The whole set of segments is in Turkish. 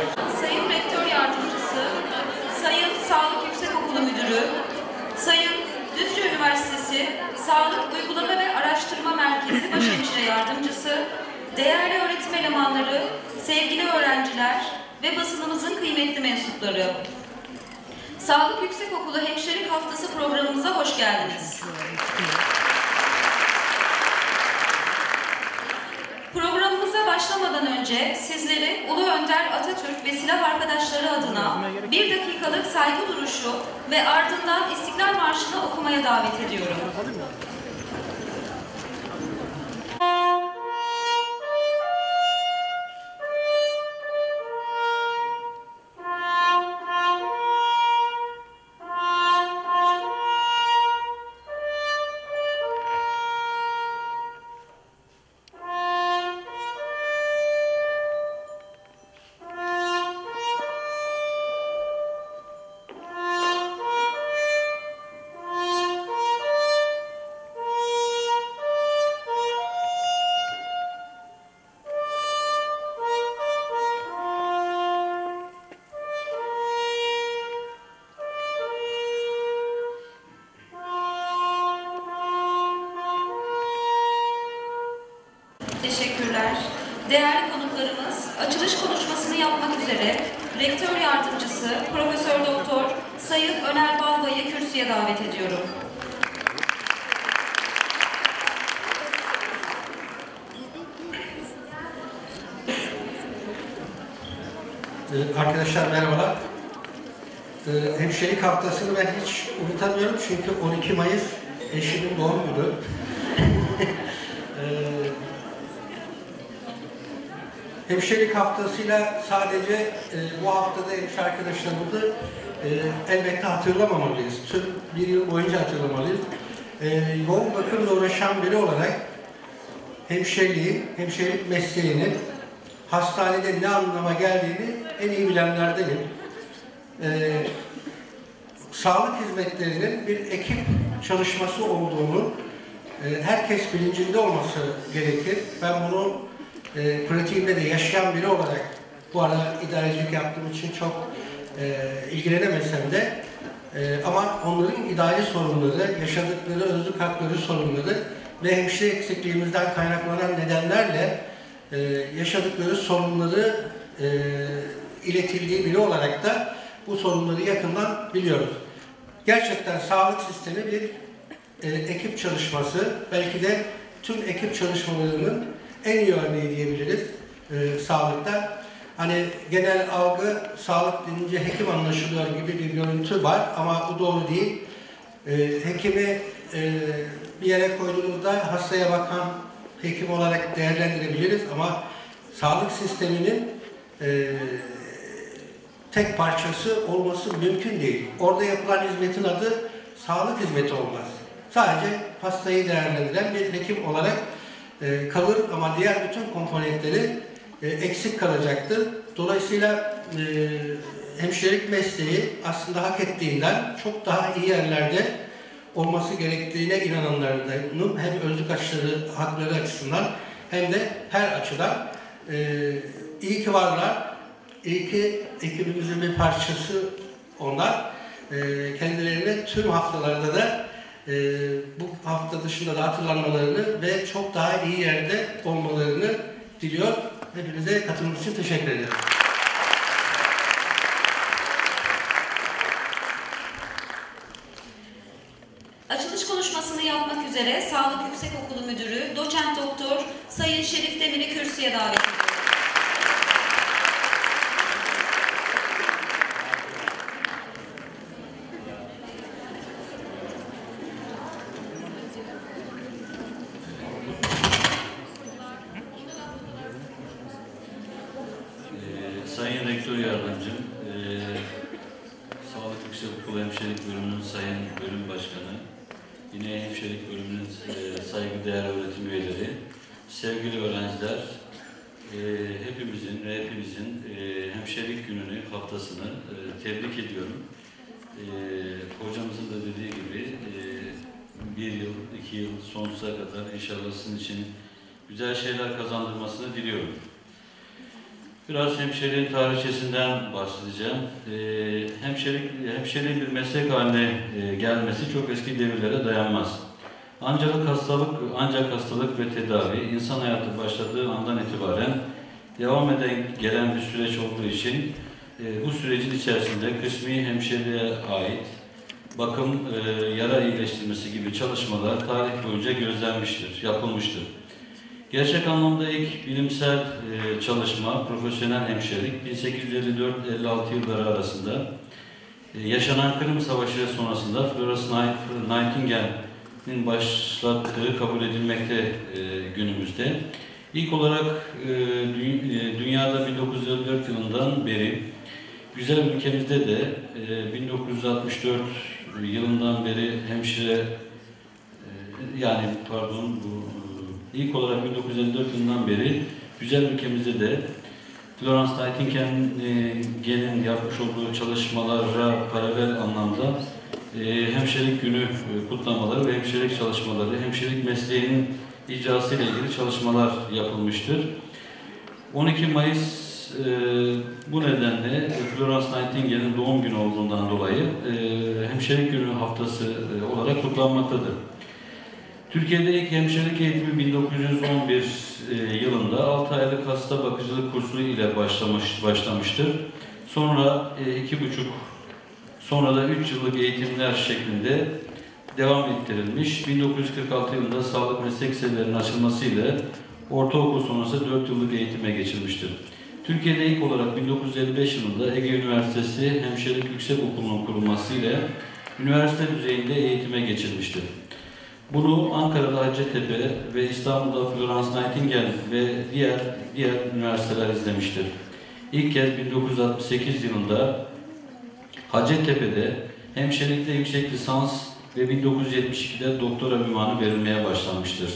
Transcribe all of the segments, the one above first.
Sayın Rektör Yardımcısı, Sayın Sağlık Yüksekokulu Müdürü, Sayın Düzce Üniversitesi Sağlık Uygulama ve Araştırma Merkezi Başhemşire Yardımcısı, değerli öğretim elemanları, sevgili öğrenciler ve basınımızın kıymetli mensupları. Sağlık Yüksekokulu Hemşirelik Haftası programımıza hoş geldiniz. Programımıza başlamadan önce sizleri Ulu Önder Atatürk ve silah arkadaşları adına 1 dakikalık saygı duruşu ve ardından İstiklal Marşı'nı okumaya davet ediyorum. Teşekkürler. Değerli konuklarımız, açılış konuşmasını yapmak üzere Rektör Yardımcısı Profesör Doktor Sayın Öner Balbay'ı kürsüye davet ediyorum. Arkadaşlar merhabalar. Hemşirelik haftasını ben hiç unutamıyorum çünkü 12 Mayıs eşimin doğum günü. Hemşirelik haftasıyla sadece bu haftada hemşire arkadaşlarımızı elbette hatırlamamalıyız. Tüm bir yıl boyunca hatırlamalıyız. Yoğun bakımla uğraşan biri olarak hemşirelik mesleğinin hastanede ne anlama geldiğini en iyi bilenlerdenim. Sağlık hizmetlerinin bir ekip çalışması olduğunu herkes bilincinde olması gerekir. Ben bunu pratiğimde de yaşayan biri olarak bu arada idarecilik yaptığım için çok ilgilenemesem de ama onların idari sorunları, yaşadıkları özlük hakları sorunları ve hemşire eksikliğimizden kaynaklanan nedenlerle yaşadıkları sorunları iletildiği biri olarak da bu sorunları yakından biliyoruz. Gerçekten sağlık sistemi bir ekip çalışması, belki de tüm ekip çalışmalarının en iyi örneği diyebiliriz sağlıkta. Hani genel algı sağlık denince hekim anlaşılıyor gibi bir görüntü var ama bu doğru değil. Hekimi bir yere koyduğunuzda hastaya bakan hekim olarak değerlendirebiliriz ama sağlık sisteminin tek parçası olması mümkün değil. Orada yapılan hizmetin adı sağlık hizmeti olmaz. Sadece hastayı değerlendiren bir hekim olarak kalır ama diğer bütün komponentleri eksik kalacaktır. Dolayısıyla hemşirelik mesleği aslında hak ettiğinden çok daha iyi yerlerde olması gerektiğine inananlardanım. Hem özlük hakları açısından hem de her açıdan. İyi ki varlar. İyi ki ekibimizin bir parçası onlar. Kendilerine tüm haftalarda da bu hafta dışında da hatırlanmalarını ve çok daha iyi yerde olmalarını diliyor. Hepinize katılımınız için teşekkür ederim. Açılış konuşmasını yapmak üzere Sağlık Yüksekokulu Müdürü Doçent Doktor Sayın Şerif Demir'i kürsüye davet ediyorum. Sayın Rektör Yardımcım, Sağlık Yüksekokulu Hemşirelik Bölümünün Sayın Bölüm Başkanı, yine Hemşirelik Bölümünün saygıdeğer öğretim üyeleri, sevgili öğrenciler, hepimizin Hemşirelik Günü'nü, haftasını tebrik ediyorum. Hocamızın da dediği gibi 1 yıl, 2 yıl, sonsuza kadar inşallah sizin için güzel şeyler kazandırmasını diliyorum. Biraz hemşireliğin tarihçesinden bahsedeceğim. Hemşireliğin bir meslek haline gelmesi çok eski devirlere dayanmaz. Ancak hastalık ve tedavi insan hayatı başladığı andan itibaren devam gelen bir süreç olduğu için bu sürecin içerisinde kısmi hemşireliğe ait bakım, yara iyileştirmesi gibi çalışmalar tarih boyunca gözlenmiştir, yapılmıştır. Gerçek anlamda ilk bilimsel çalışma, profesyonel hemşirelik 1854-56 yılları arasında yaşanan Kırım Savaşı sonrasında Florence Nightingale'nin başlattığı kabul edilmekte günümüzde. İlk olarak dünyada 1954 yılından beri, güzel ülkemizde de 1964 yılından beri ilk olarak 1954 yılından beri güzel ülkemizde de Florence Nightingale'in yapmış olduğu çalışmalara paralel anlamda hemşirelik günü kutlamaları ve hemşirelik çalışmaları, hemşirelik mesleğinin icrası ile ilgili çalışmalar yapılmıştır. 12 Mayıs bu nedenle Florence Nightingale'in doğum günü olduğundan dolayı hemşirelik günü haftası olarak kutlanmaktadır. Türkiye'de ilk hemşirelik eğitimi 1911 yılında 6 aylık hasta bakıcılık kursu ile başlamıştır. Sonra 3 yıllık eğitimler şeklinde devam ettirilmiş. 1946 yılında sağlık meslek liselerinin açılmasıyla ortaokul sonrası 4 yıllık eğitime geçilmiştir. Türkiye'de ilk olarak 1955 yılında Ege Üniversitesi Hemşirelik Yüksek Okulu'nun kurulmasıyla üniversite düzeyinde eğitime geçilmiştir. Bunu Ankara'da Hacettepe ve İstanbul'da Florence Nightingale ve diğer üniversiteler izlemiştir. İlk kez 1968 yılında Hacettepe'de hemşirelikte yüksek lisans ve 1972'de doktora unvanı verilmeye başlanmıştır.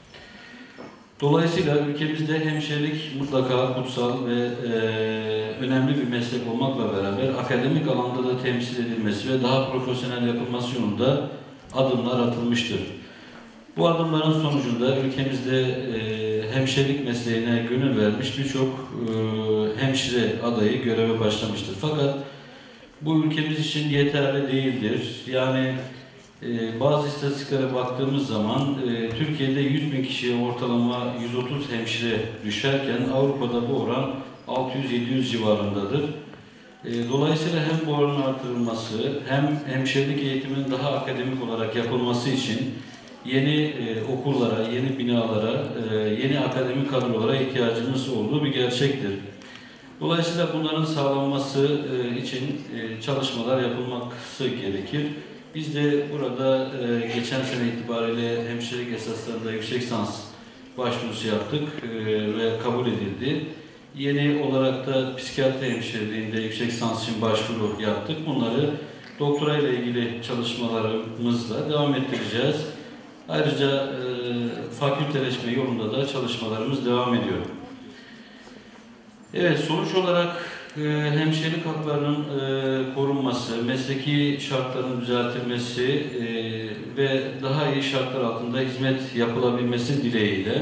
Dolayısıyla ülkemizde hemşirelik mutlaka kutsal ve önemli bir meslek olmakla beraber akademik alanda da temsil edilmesi ve daha profesyonel yapılması yolunda adımlar atılmıştır. Bu adımların sonucunda ülkemizde hemşirelik mesleğine gönül vermiş birçok hemşire adayı göreve başlamıştır. Fakat bu ülkemiz için yeterli değildir. Yani bazı istatistiklere baktığımız zaman Türkiye'de 100.000 kişiye ortalama 130 hemşire düşerken Avrupa'da bu oran 600-700 civarındadır. Dolayısıyla hem bu oranın artırılması hem hemşirelik eğitiminin daha akademik olarak yapılması için yeni okullara, yeni binalara, yeni akademik kadrolara ihtiyacımız olduğu bir gerçektir. Dolayısıyla bunların sağlanması için çalışmalar yapılması gerekir. Biz de burada geçen sene itibariyle hemşirelik esaslarında yüksek lisans başvurusu yaptık ve kabul edildi. Yeni olarak da psikiyatri hemşireliğinde yüksek lisans için başvuru yaptık. Bunları doktora ile ilgili çalışmalarımızla devam ettireceğiz. Ayrıca fakülteleşme yolunda da çalışmalarımız devam ediyor. Evet, sonuç olarak hemşirelik haklarının korunması, mesleki şartların düzeltilmesi ve daha iyi şartlar altında hizmet yapılabilmesi dileğiyle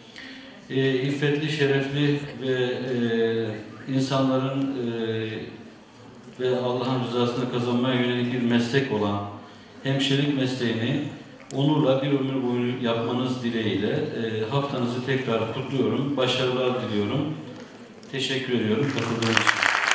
iffetli, şerefli ve insanların ve Allah'ın rızasını kazanmaya yönelik bir meslek olan hemşirelik mesleğini onurla bir ömür boyu yapmanız dileğiyle haftanızı tekrar kutluyorum. Başarılar diliyorum. Teşekkür ediyorum katıldığınız için.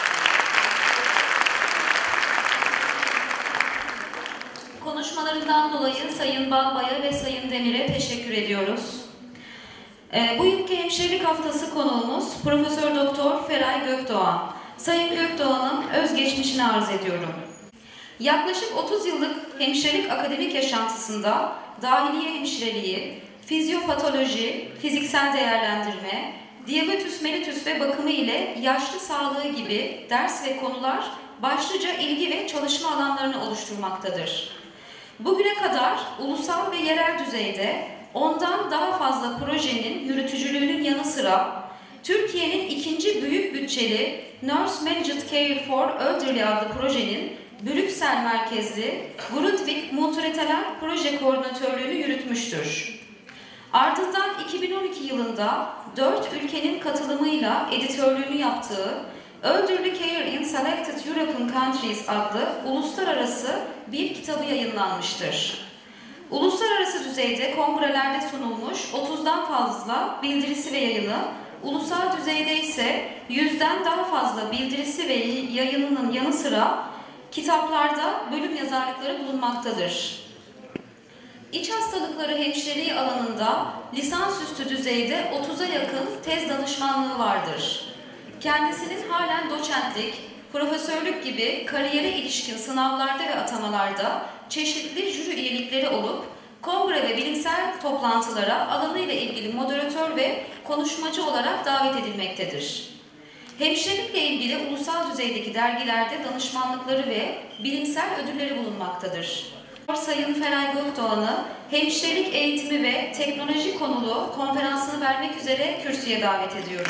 Konuşmalarından dolayı Sayın Balbay'a ve Sayın Demir'e teşekkür ediyoruz. Bu yılki hemşirelik haftası konuğumuz Profesör Doktor Feray Gökdoğan. Sayın Gökdoğan'ın özgeçmişini arz ediyorum. Yaklaşık 30 yıllık hemşirelik akademik yaşantısında dahiliye hemşireliği, fizyopatoloji, fiziksel değerlendirme, diyabetüs mellitus ve bakımı ile yaşlı sağlığı gibi ders ve konular başlıca ilgi ve çalışma alanlarını oluşturmaktadır. Bugüne kadar ulusal ve yerel düzeyde 10'dan daha fazla projenin yürütücülüğünün yanı sıra Türkiye'nin ikinci büyük bütçeli Nurse Managed Care for Elderly adlı projenin Brüksel merkezli Grundtvig Multilateral Proje Koordinatörlüğünü yürütmüştür. Ardından 2012 yılında 4 ülkenin katılımıyla editörlüğünü yaptığı Elderly Care in Selected European Countries adlı uluslararası bir kitabı yayınlanmıştır. Uluslararası düzeyde kongrelerde sunulmuş 30'dan fazla bildirisi ve yayını, ulusal düzeyde ise 100'den daha fazla bildirisi ve yayınının yanı sıra kitaplarda bölüm yazarlıkları bulunmaktadır. İç hastalıkları hemşireliği alanında lisansüstü düzeyde 30'a yakın tez danışmanlığı vardır. Kendisinin halen doçentlik, profesörlük gibi kariyere ilişkin sınavlarda ve atamalarda çeşitli jüri üyelikleri olup, kongre ve bilimsel toplantılara alanıyla ilgili moderatör ve konuşmacı olarak davet edilmektedir. Hemşirelikle ilgili ulusal düzeydeki dergilerde danışmanlıkları ve bilimsel ödülleri bulunmaktadır. Sayın Feray Gökdoğan'ı hemşirelik eğitimi ve teknoloji konulu konferansını vermek üzere kürsüye davet ediyorum.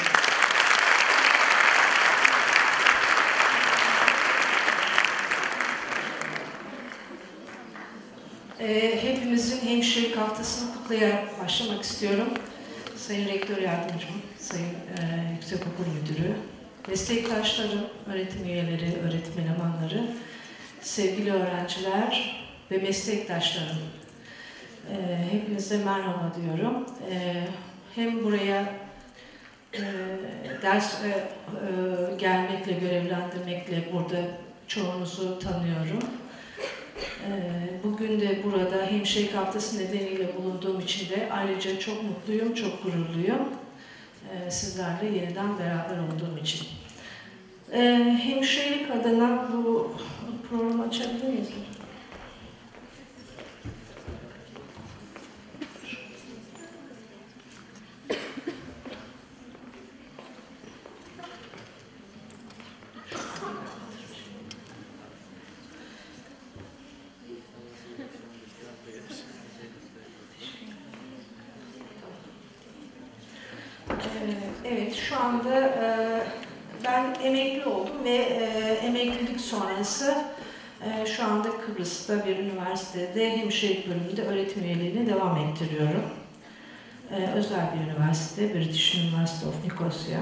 Hepimizin hemşirelik haftasını kutlayarak başlamak istiyorum. Sayın Rektör Yardımcım, Sayın Yüksekokul Müdürü, meslektaşlarım, öğretim üyeleri, öğretim elemanları, sevgili öğrenciler ve meslektaşlarım. Hepinize merhaba diyorum. Hem buraya ders gelmekle, görevlendirmekle burada çoğunuzu tanıyorum. Bugün de burada Hemşirelik Haftası nedeniyle bulunduğum için de ayrıca çok mutluyum, çok gururluyum. Sizlerle yeniden beraber olduğum için. Hemşirelik adına bu programı açabilir miyiz? Evet, şu anda ben emekli oldum ve emeklilik sonrası şu anda Kıbrıs'ta bir üniversitede hemşirelik bölümünde öğretim üyeliğini devam ettiriyorum. Özel bir üniversite, British University of Nicosia.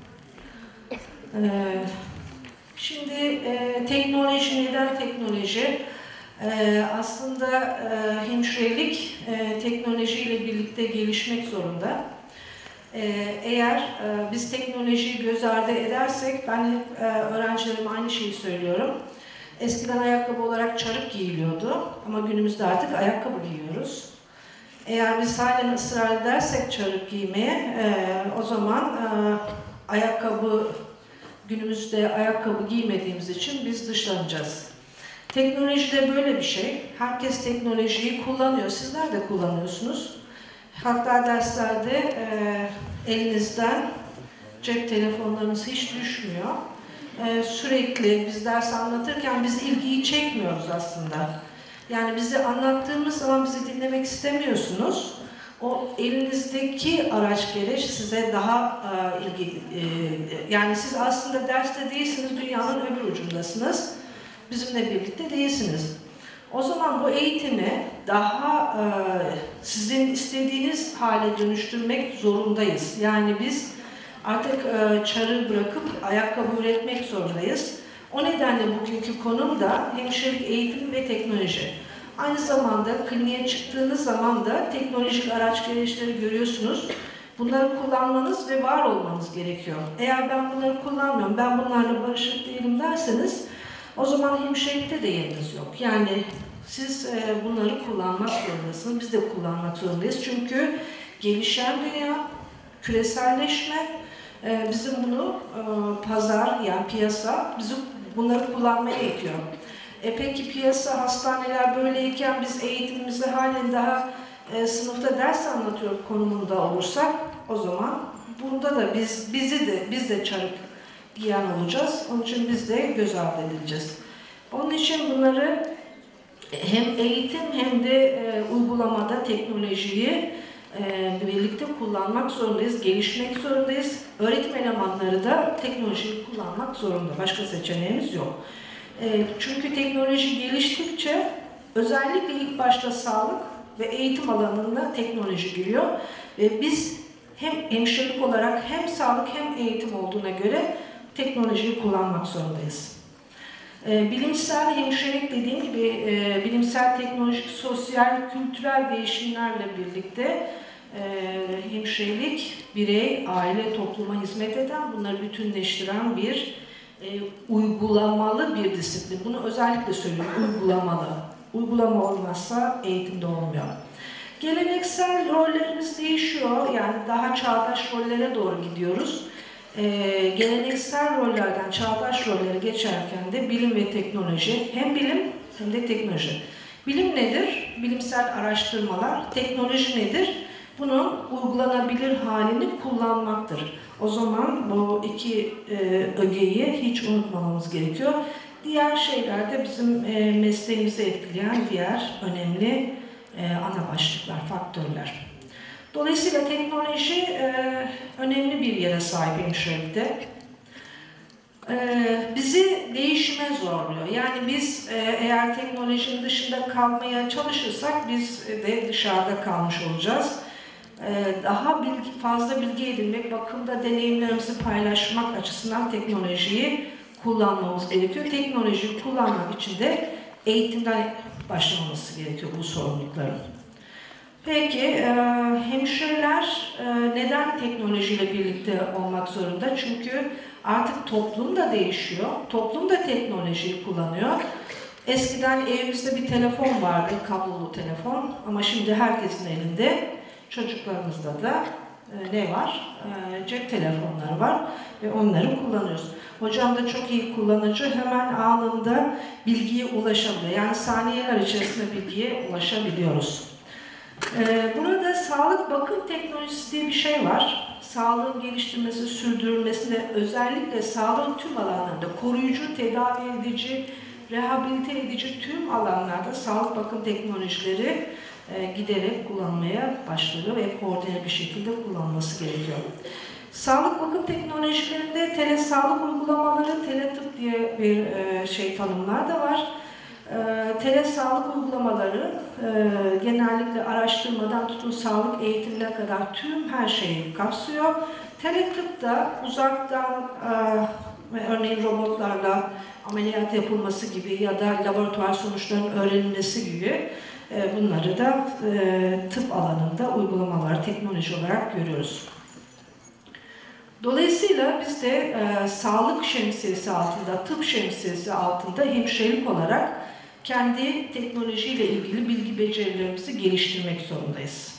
Şimdi teknoloji, neden teknoloji? Aslında hemşirelik teknolojiyle birlikte gelişmek zorunda. Eğer biz teknolojiyi göz ardı edersek, ben hep öğrencilerime aynı şeyi söylüyorum. Eskiden ayakkabı olarak çarık giyiliyordu ama günümüzde artık ayakkabı giyiyoruz. Eğer biz halen ısrar edersek çarık giymeye, o zaman günümüzde ayakkabı giymediğimiz için biz dışlanacağız. Teknoloji de böyle bir şey. Herkes teknolojiyi kullanıyor. Sizler de kullanıyorsunuz. Hatta derslerde elinizden cep telefonlarınız hiç düşmüyor. Sürekli biz ders anlatırken biz ilgiyi çekmiyoruz aslında. Yani bize anlattığımız zaman bizi dinlemek istemiyorsunuz. O elinizdeki araç gereç size daha yani siz aslında derste değilsiniz, dünyanın öbür ucundasınız. Bizimle birlikte değilsiniz. O zaman bu eğitimi daha sizin istediğiniz hale dönüştürmek zorundayız. Yani biz artık çarığı bırakıp ayakkabı üretmek zorundayız. O nedenle bugünkü konum da hemşirelik eğitimi ve teknoloji. Aynı zamanda kliniğe çıktığınız zaman da teknolojik araç gereçleri görüyorsunuz. Bunları kullanmanız ve var olmanız gerekiyor. Eğer ben bunları kullanmıyorum, ben bunlarla barışık değilim derseniz o zaman hemşirelikte de yeriniz yok. Yani siz bunları kullanmak zorundasınız, biz de kullanmak zorundayız. Çünkü gelişen dünya, küreselleşme, bizim bunu pazar, yani piyasa, bizim bunları kullanmaya itiyor. Peki piyasa, hastaneler böyleyken biz eğitimimizi halen daha sınıfta ders anlatıyor konumunda olursak, o zaman burada da biz de çarık giyen olacağız. Onun için biz de göz ardı edileceğiz. Onun için bunları hem eğitim hem de uygulamada teknolojiyi birlikte kullanmak zorundayız, gelişmek zorundayız. Öğretim elemanları da teknolojiyi kullanmak zorunda. Başka seçeneğimiz yok. Çünkü teknoloji geliştikçe özellikle ilk başta sağlık ve eğitim alanında teknoloji giriyor. Ve biz hem hemşirelik olarak hem sağlık hem eğitim olduğuna göre teknolojiyi kullanmak zorundayız. Bilimsel hemşirelik dediğim gibi bilimsel, teknolojik, sosyal, kültürel değişimlerle birlikte hemşirelik birey, aile, topluma hizmet eden, bunları bütünleştiren bir uygulamalı bir disiplin. Bunu özellikle söylüyorum, uygulamalı. Uygulama olmazsa eğitimde olmuyor. Geleneksel rollerimiz değişiyor, yani daha çağdaş rollere doğru gidiyoruz. Geleneksel rollerden çağdaş rollere geçerken de bilim ve teknoloji, hem bilim hem de teknoloji. Bilim nedir? Bilimsel araştırmalar. Teknoloji nedir? Bunun uygulanabilir halini kullanmaktır. O zaman bu iki ögeyi hiç unutmamamız gerekiyor. Diğer şeyler de bizim mesleğimizi etkileyen diğer önemli ana başlıklar, faktörler. Dolayısıyla teknoloji önemli bir yere sahip hemşirelikte. Bizi değişime zorluyor. Yani biz eğer teknolojinin dışında kalmaya çalışırsak biz de dışarıda kalmış olacağız. Daha fazla bilgi edinmek, bakımda deneyimlerimizi paylaşmak açısından teknolojiyi kullanmamız gerekiyor. Teknolojiyi kullanmak için de eğitimden başlamaması gerekiyor bu sorumlulukların. Peki, hemşireler neden teknolojiyle birlikte olmak zorunda? Çünkü artık toplum da değişiyor. Toplum da teknolojiyi kullanıyor. Eskiden evimizde bir telefon vardı, kablolu telefon. Ama şimdi herkesin elinde, çocuklarımızda da ne var? Cep telefonları var ve onları kullanıyoruz. Hocam da çok iyi kullanıcı, hemen anında bilgiye ulaşabiliyor. Yani saniyeler içerisinde bilgiye ulaşabiliyoruz. Burada sağlık bakım teknolojisi diye bir şey var. Sağlığın geliştirmesi, sürdürülmesinde özellikle sağlığın tüm alanlarında koruyucu, tedavi edici, rehabilite edici tüm alanlarda sağlık bakım teknolojileri giderek kullanmaya başlıyor ve koordine bir şekilde kullanılması gerekiyor. Sağlık bakım teknolojilerinde telesağlık uygulamaları, teletıp diye bir tanımlar da var. Telesağlık uygulamaları genellikle araştırmadan tutun sağlık eğitimine kadar tüm her şeyi kapsıyor. Teletıp da uzaktan örneğin robotlarla ameliyat yapılması gibi ya da laboratuvar sonuçlarının öğrenilmesi gibi bunları da tıp alanında uygulamalar, teknoloji olarak görüyoruz. Dolayısıyla biz de sağlık şemsiyesi altında, tıp şemsiyesi altında hemşirelik olarak kendi teknolojiyle ilgili bilgi becerilerimizi geliştirmek zorundayız.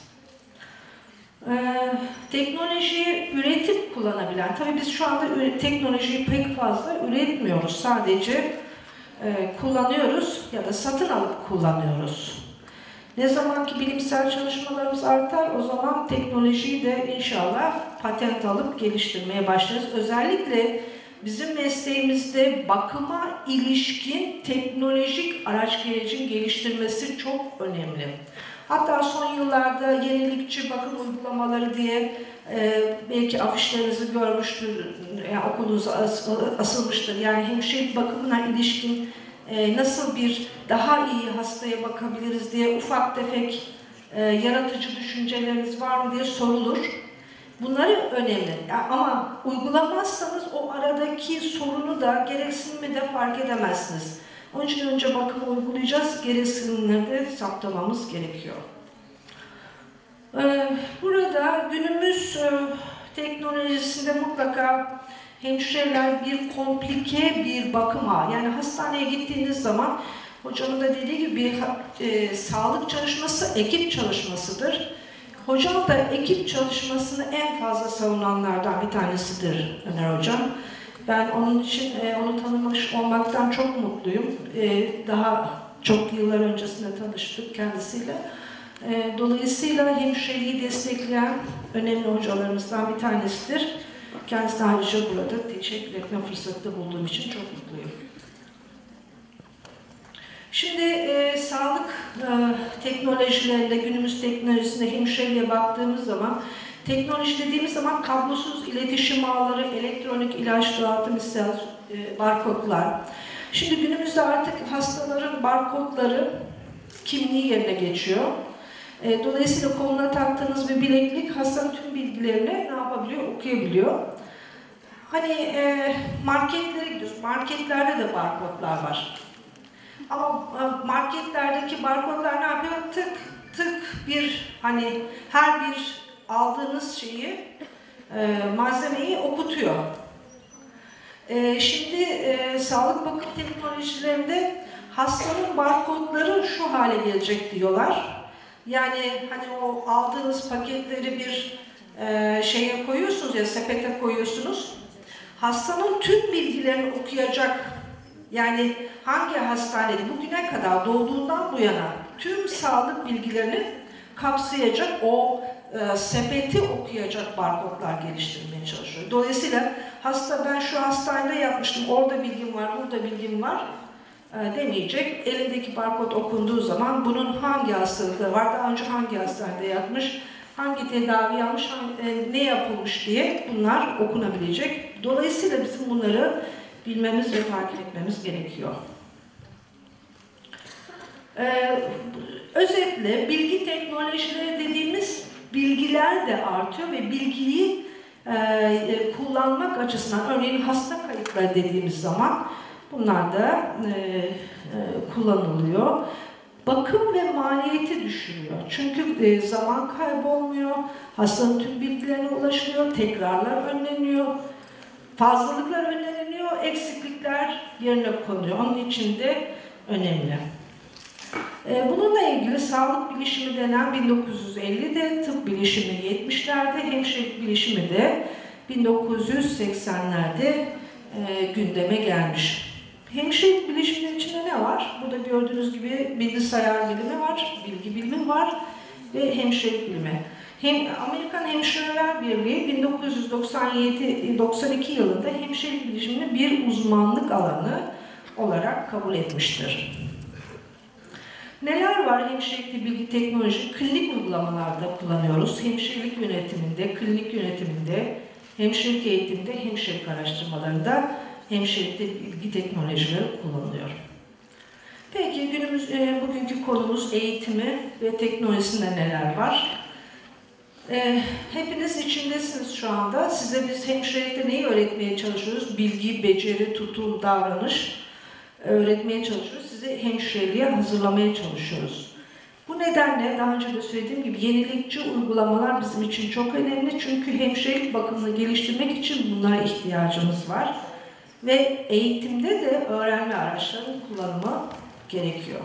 Teknolojiyi üretip kullanabilen, tabii biz şu anda teknolojiyi pek fazla üretmiyoruz, sadece kullanıyoruz ya da satın alıp kullanıyoruz. Ne zaman ki bilimsel çalışmalarımız artar, o zaman teknolojiyi de inşallah patent alıp geliştirmeye başlarız. Özellikle bizim mesleğimizde bakıma ilişkin teknolojik araç gerecin geliştirmesi çok önemli. Hatta son yıllarda yenilikçi bakım uygulamaları diye belki afişlerinizi görmüştür, yani okulunuza asılmıştır. Yani hemşirelik bakımına ilişkin nasıl bir daha iyi hastaya bakabiliriz diye ufak tefek yaratıcı düşünceleriniz var mı diye sorulur. Bunları önemli. Ama uygulamazsanız o aradaki sorunu da gereksinimi de fark edemezsiniz. Onun için önce bakımı uygulayacağız, gereksinimleri de saptamamız gerekiyor. Burada günümüz teknolojisinde mutlaka hemşireler bir komplike bir bakıma, yani hastaneye gittiğiniz zaman hocamın da dediği gibi bir sağlık çalışması ekip çalışmasıdır. Hocam da ekip çalışmasını en fazla savunanlardan bir tanesidir Öner Hocam. Ben onun için onu tanımış olmaktan çok mutluyum. Daha çok yıllar öncesinde tanıştık kendisiyle. Dolayısıyla hemşireliği destekleyen önemli hocalarımızdan bir tanesidir. Kendisine ayrıca burada teşekkür etme fırsatı bulduğum için çok mutluyum. Şimdi sağlık teknolojilerinde, günümüz teknolojisinde hemşireliğe baktığımız zaman, teknoloji dediğimiz zaman kablosuz iletişim ağları, elektronik ilaç dağıtım, barkodlar. Şimdi günümüzde artık hastaların barkodları kimliği yerine geçiyor. Dolayısıyla koluna taktığınız bir bileklik hastanın tüm bilgilerini ne yapabiliyor? Okuyabiliyor. Hani marketlere gidiyoruz. Marketlerde de barkodlar var. Ama marketlerdeki barkodlar ne yapıyor? Tık tık bir hani her bir aldığınız şeyi malzemeyi okutuyor. Şimdi sağlık bakım teknolojilerinde hastanın barkodları şu hale gelecek diyorlar. Yani hani o aldığınız paketleri bir şeye koyuyorsunuz ya sepete koyuyorsunuz. Hastanın tüm bilgilerini okuyacak. Yani hangi hastanede bugüne kadar doğduğundan bu yana tüm sağlık bilgilerini kapsayacak o sepeti okuyacak barkodlar geliştirmeye çalışıyor. Dolayısıyla hasta ben şu hastanede yapmıştım, orada bilgim var, burada bilgim var demeyecek. Elindeki barkod okunduğu zaman bunun hangi hastalıkları var, daha önce hangi hastanede yatmış, hangi tedavi almış, ne yapılmış diye bunlar okunabilecek. Dolayısıyla bizim bunları bilmemiz ve takip etmemiz gerekiyor. Özetle bilgi teknolojileri dediğimiz bilgiler de artıyor ve bilgiyi kullanmak açısından örneğin hasta kayıtları dediğimiz zaman bunlar da kullanılıyor. Bakım ve maliyeti düşürüyor. Çünkü zaman kaybolmuyor, hastanın tüm bilgilerine ulaşılıyor, tekrarlar önleniyor, fazlalıklar önleniyor, eksiklikler yerine konuluyor. Onun için de önemli. Bununla ilgili sağlık bilişimi denen 1950'de, tıp bilişimi 70'lerde, hemşirelik bilişimi de 1980'lerde gündeme gelmiş. Hemşirelik biliminin içinde ne var? Burada gördüğünüz gibi bilgisayar bilimi var, bilgi bilimi var ve hemşirelik bilimi. Amerikan Hemşireler Birliği 1992 yılında hemşirelik bilimini bir uzmanlık alanı olarak kabul etmiştir. Neler var hemşirelik bilgi teknoloji? Klinik uygulamalarda kullanıyoruz. Hemşirelik yönetiminde, klinik yönetiminde, hemşirelik eğitiminde, hemşirelik araştırmalarında hemşirelikte bilgi teknolojileri kullanılıyor. Peki bugünkü konumuz eğitimi ve teknolojisinde neler var? Hepiniz içindesiniz şu anda. Size biz hemşirelikte neyi öğretmeye çalışıyoruz? Bilgi, beceri, tutum, davranış öğretmeye çalışıyoruz. Sizi hemşireliğe hazırlamaya çalışıyoruz. Bu nedenle daha önce de söylediğim gibi yenilikçi uygulamalar bizim için çok önemli. Çünkü hemşirelik bakımını geliştirmek için bunlara ihtiyacımız var. Ve eğitimde de öğrenme araçlarının kullanımı gerekiyor.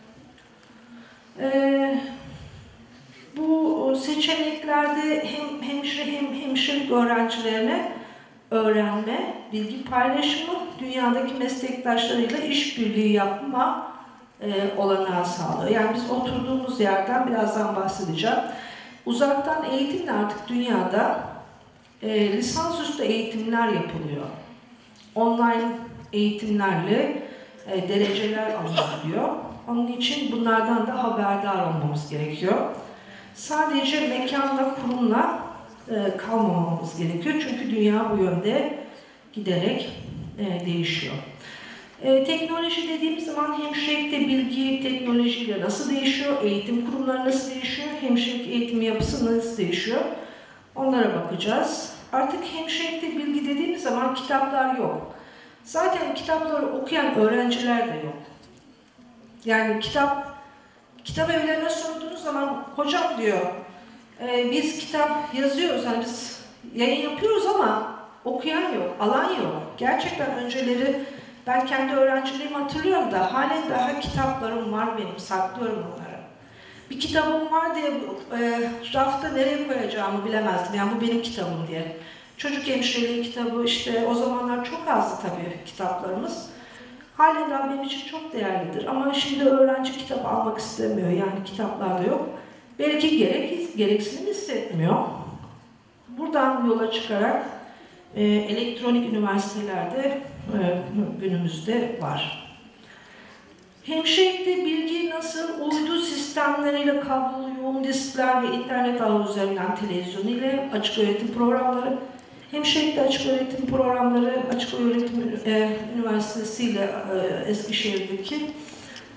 Bu seçeneklerde hem hemşire hem hemşirelik öğrencilerine öğrenme, bilgi paylaşımı, dünyadaki meslektaşlarıyla işbirliği yapma olanağı sağlıyor. Yani biz oturduğumuz yerden birazdan bahsedeceğim. Uzaktan eğitimle artık dünyada lisansüstü eğitimler yapılıyor. Online eğitimlerle dereceler alınabiliyor. Onun için bunlardan da haberdar olmamız gerekiyor. Sadece mekanla, kurumla kalmamamız gerekiyor. Çünkü dünya bu yönde giderek değişiyor. Teknoloji dediğimiz zaman hemşirelikte bilgi teknolojiyle nasıl değişiyor, eğitim kurumları nasıl değişiyor, hemşirelik eğitim yapısı nasıl değişiyor, onlara bakacağız. Artık hemşirelikte bilgi dediğimiz zaman kitaplar yok. Zaten kitapları okuyan öğrenciler de yok. Yani kitap evlerine sorduğunuz zaman hocam diyor, biz kitap yazıyoruz, yani biz yayın yapıyoruz ama okuyan yok, alan yok. Gerçekten önceleri ben kendi öğrenciliğimi hatırlıyorum da halen daha kitaplarım var benim, saklıyorum onları. Bir kitabım var diye rafta nereye koyacağımı bilemezdim. Yani bu benim kitabım diye. Çocuk hemşireliği kitabı işte o zamanlar çok azdı tabii kitaplarımız. Halen daha benim için çok değerlidir ama şimdi öğrenci kitap almak istemiyor, yani kitaplar da yok. Belki gereksinim hissetmiyor. Buradan yola çıkarak elektronik üniversitelerde günümüzde var. Hemşirelikte bilgi nasıl? Uydu sistemleriyle kablolu yoğun diskler ve internet ağı üzerinden televizyon ile açık öğretim programları, hemşirelikte açık öğretim programları, Açık Öğretim Üniversitesi ile Eskişehir'deki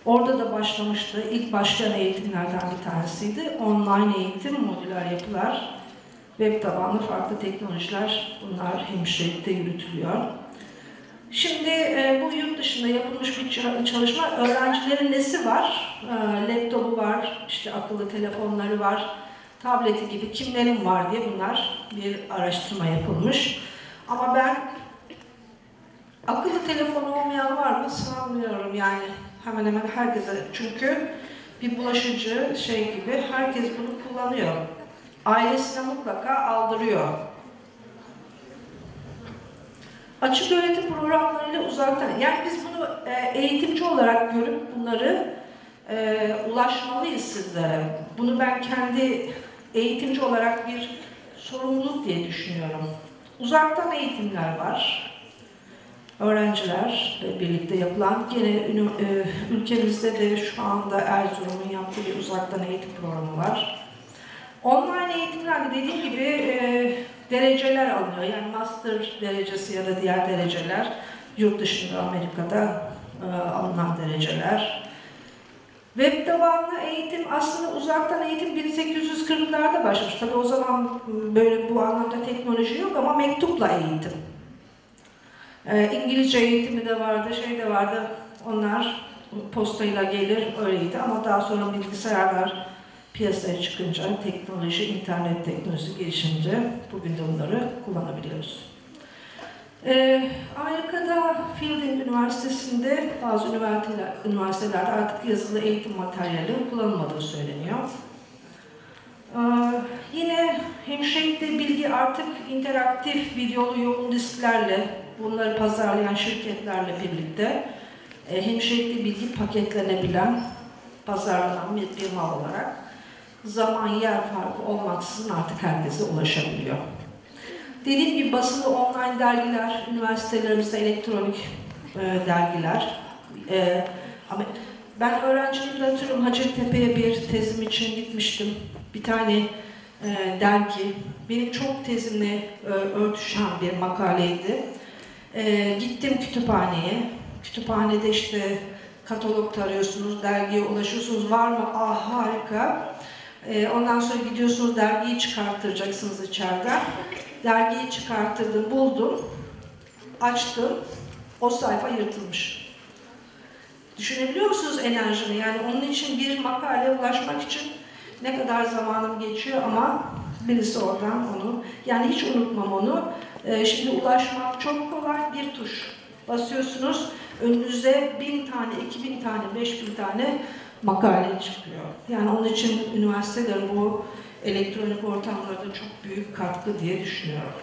Orada da başlamıştı. İlk başlayan eğitimlerden bir tanesiydi. Online eğitim, modüler yapılar, web tabanlı farklı teknolojiler, bunlar hemşirelikte yürütülüyor. Şimdi bu yurt dışında yapılmış bir çalışma, öğrencilerin nesi var? Laptopu var, işte akıllı telefonları var, tableti gibi kimlerin var diye bunlar bir araştırma yapılmış. Ama ben akıllı telefonu olmayan var mı sanmıyorum yani hemen hemen herkese, çünkü bir bulaşıcı şey gibi herkes bunu kullanıyor. Ailesine mutlaka aldırıyor. Açık öğretim programlarıyla uzaktan, yani biz bunu eğitimci olarak görüp bunları ulaşmalıyız sizlere. Bunu ben kendi eğitimci olarak bir sorumluluk diye düşünüyorum. Uzaktan eğitimler var. Öğrencilerle birlikte yapılan, gene ülkemizde de şu anda Erzurum'un yaptığı bir uzaktan eğitim programı var. Online eğitimlerde dediğim gibi dereceler alınıyor. Yani master derecesi ya da diğer dereceler, yurt dışında Amerika'da alınan dereceler. Web tabanlı eğitim aslında uzaktan eğitim 1840'larda başlamış. Tabii o zaman böyle bu anlamda teknoloji yok ama mektupla eğitim. İngilizce eğitimi de vardı, şey de vardı. Onlar postayla gelir, öyleydi ama daha sonra bilgisayarlar piyasaya çıkınca, teknoloji, internet teknolojisi gelişince bugün de bunları kullanabiliyoruz. Amerika'da Fielding Üniversitesi'nde bazı üniversitelerde artık yazılı eğitim materyali kullanılmadığı söyleniyor. Yine hemşirelikte bilgi artık interaktif videolu yoğun disklerle, bunları pazarlayan şirketlerle birlikte hemşirelikte bilgi paketlenebilen, pazarlanan bir firma olarak zaman yer farkı olmaksızın artık herkese ulaşabiliyor. Dediğim gibi basılı online dergiler, üniversitelerimizde elektronik dergiler. Ama ben öğrenciliğimde hatırlıyorum, Hacettepe'ye bir tezim için gitmiştim. Bir tane dergi, benim çok tezimle örtüşen bir makaleydi. Gittim kütüphaneye. Kütüphanede işte katalog tarıyorsunuz, dergiye ulaşıyorsunuz. Var mı? Ah harika. Ondan sonra gidiyorsunuz, dergiyi çıkarttıracaksınız içeriden. Dergiyi çıkarttırdım, buldum, açtım, o sayfa yırtılmış. Düşünebiliyor musunuz enerjimi? Yani onun için bir makaleye ulaşmak için ne kadar zamanım geçiyor ama birisi oradan onu, yani hiç unutmam onu. Şimdi ulaşmak çok kolay, bir tuş basıyorsunuz, önünüze 1000 tane, 2000 tane, 5000 tane makale çıkıyor. Yani onun için üniversitelerin bu elektronik ortamlarda çok büyük katkı diye düşünüyorum.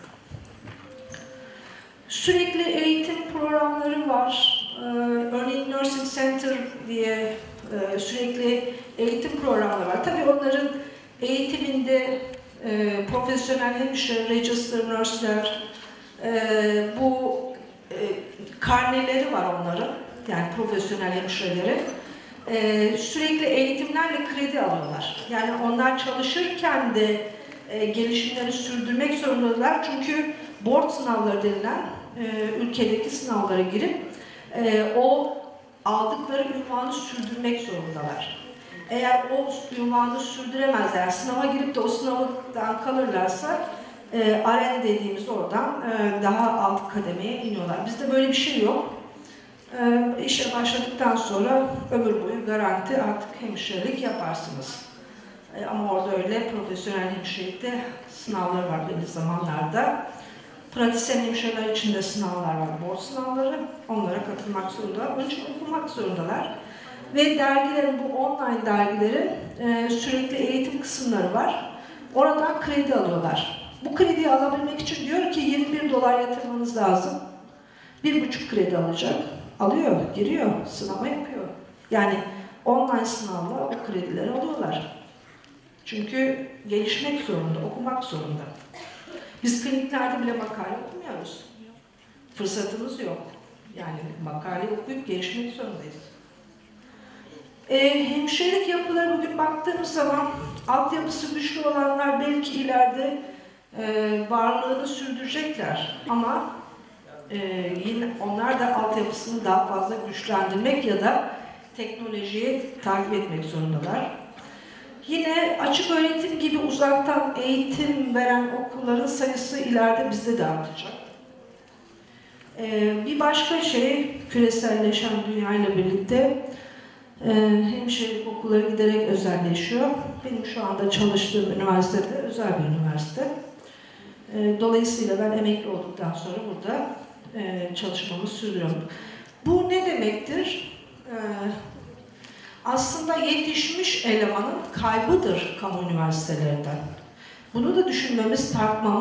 Sürekli eğitim programları var. Örneğin Nursing Center diye sürekli eğitim programları var. Tabii onların eğitiminde profesyonel hemşire, register nurse'ler, bu karneleri var onların, yani profesyonel hemşirelerin. Sürekli eğitimlerle kredi alıyorlar. Yani onlar çalışırken de gelişimleri sürdürmek zorundalar. Çünkü board sınavları denilen ülkedeki sınavlara girip o aldıkları ünvanı sürdürmek zorundalar. Eğer o ünvanı sürdüremezler, sınava girip de o sınavdan kalırlarsa RN dediğimiz oradan daha alt kademeye iniyorlar. Bizde böyle bir şey yok. İşe başladıktan sonra ömür boyu garanti artık hemşirelik yaparsınız. Ama orada öyle profesyonel hemşirelikte sınavlar var belli zamanlarda. Pratisyen hemşireler için de sınavlar var, board sınavları. Onlara katılmak zorundalar. Onun için okumak zorundalar. Ve dergilerin, bu online dergilerin sürekli eğitim kısımları var. Oradan kredi alıyorlar. Bu krediyi alabilmek için diyor ki $21 yatırmanız lazım. 1,5 kredi alacak. Alıyor, giriyor, sınava yapıyor. Yani online sınavla o kredileri alıyorlar. Çünkü gelişmek zorunda, okumak zorunda. Biz kliniklerde bile makale okumuyoruz. Fırsatımız yok. Yani makale okuyup gelişmek zorundayız. Hemşirelik yapıları bugün baktığımız zaman altyapısı güçlü olanlar belki ileride varlığını sürdürecekler. Ama yine onlar da altyapısını daha fazla güçlendirmek ya da teknolojiyi takip etmek zorundalar. Yine açık öğretim gibi uzaktan eğitim veren okulların sayısı ileride bizde de artacak. Bir başka şey, küreselleşen dünyayla birlikte hemşirelik okulları giderek özelleşiyor. Benim şu anda çalıştığım üniversitede özel bir üniversite. Dolayısıyla ben emekli olduktan sonra burada çalışmamı sürdürüyorum. Bu ne demektir? Aslında yetişmiş elemanın kaybıdır kamu üniversitelerinden. Bunu da düşünmemiz,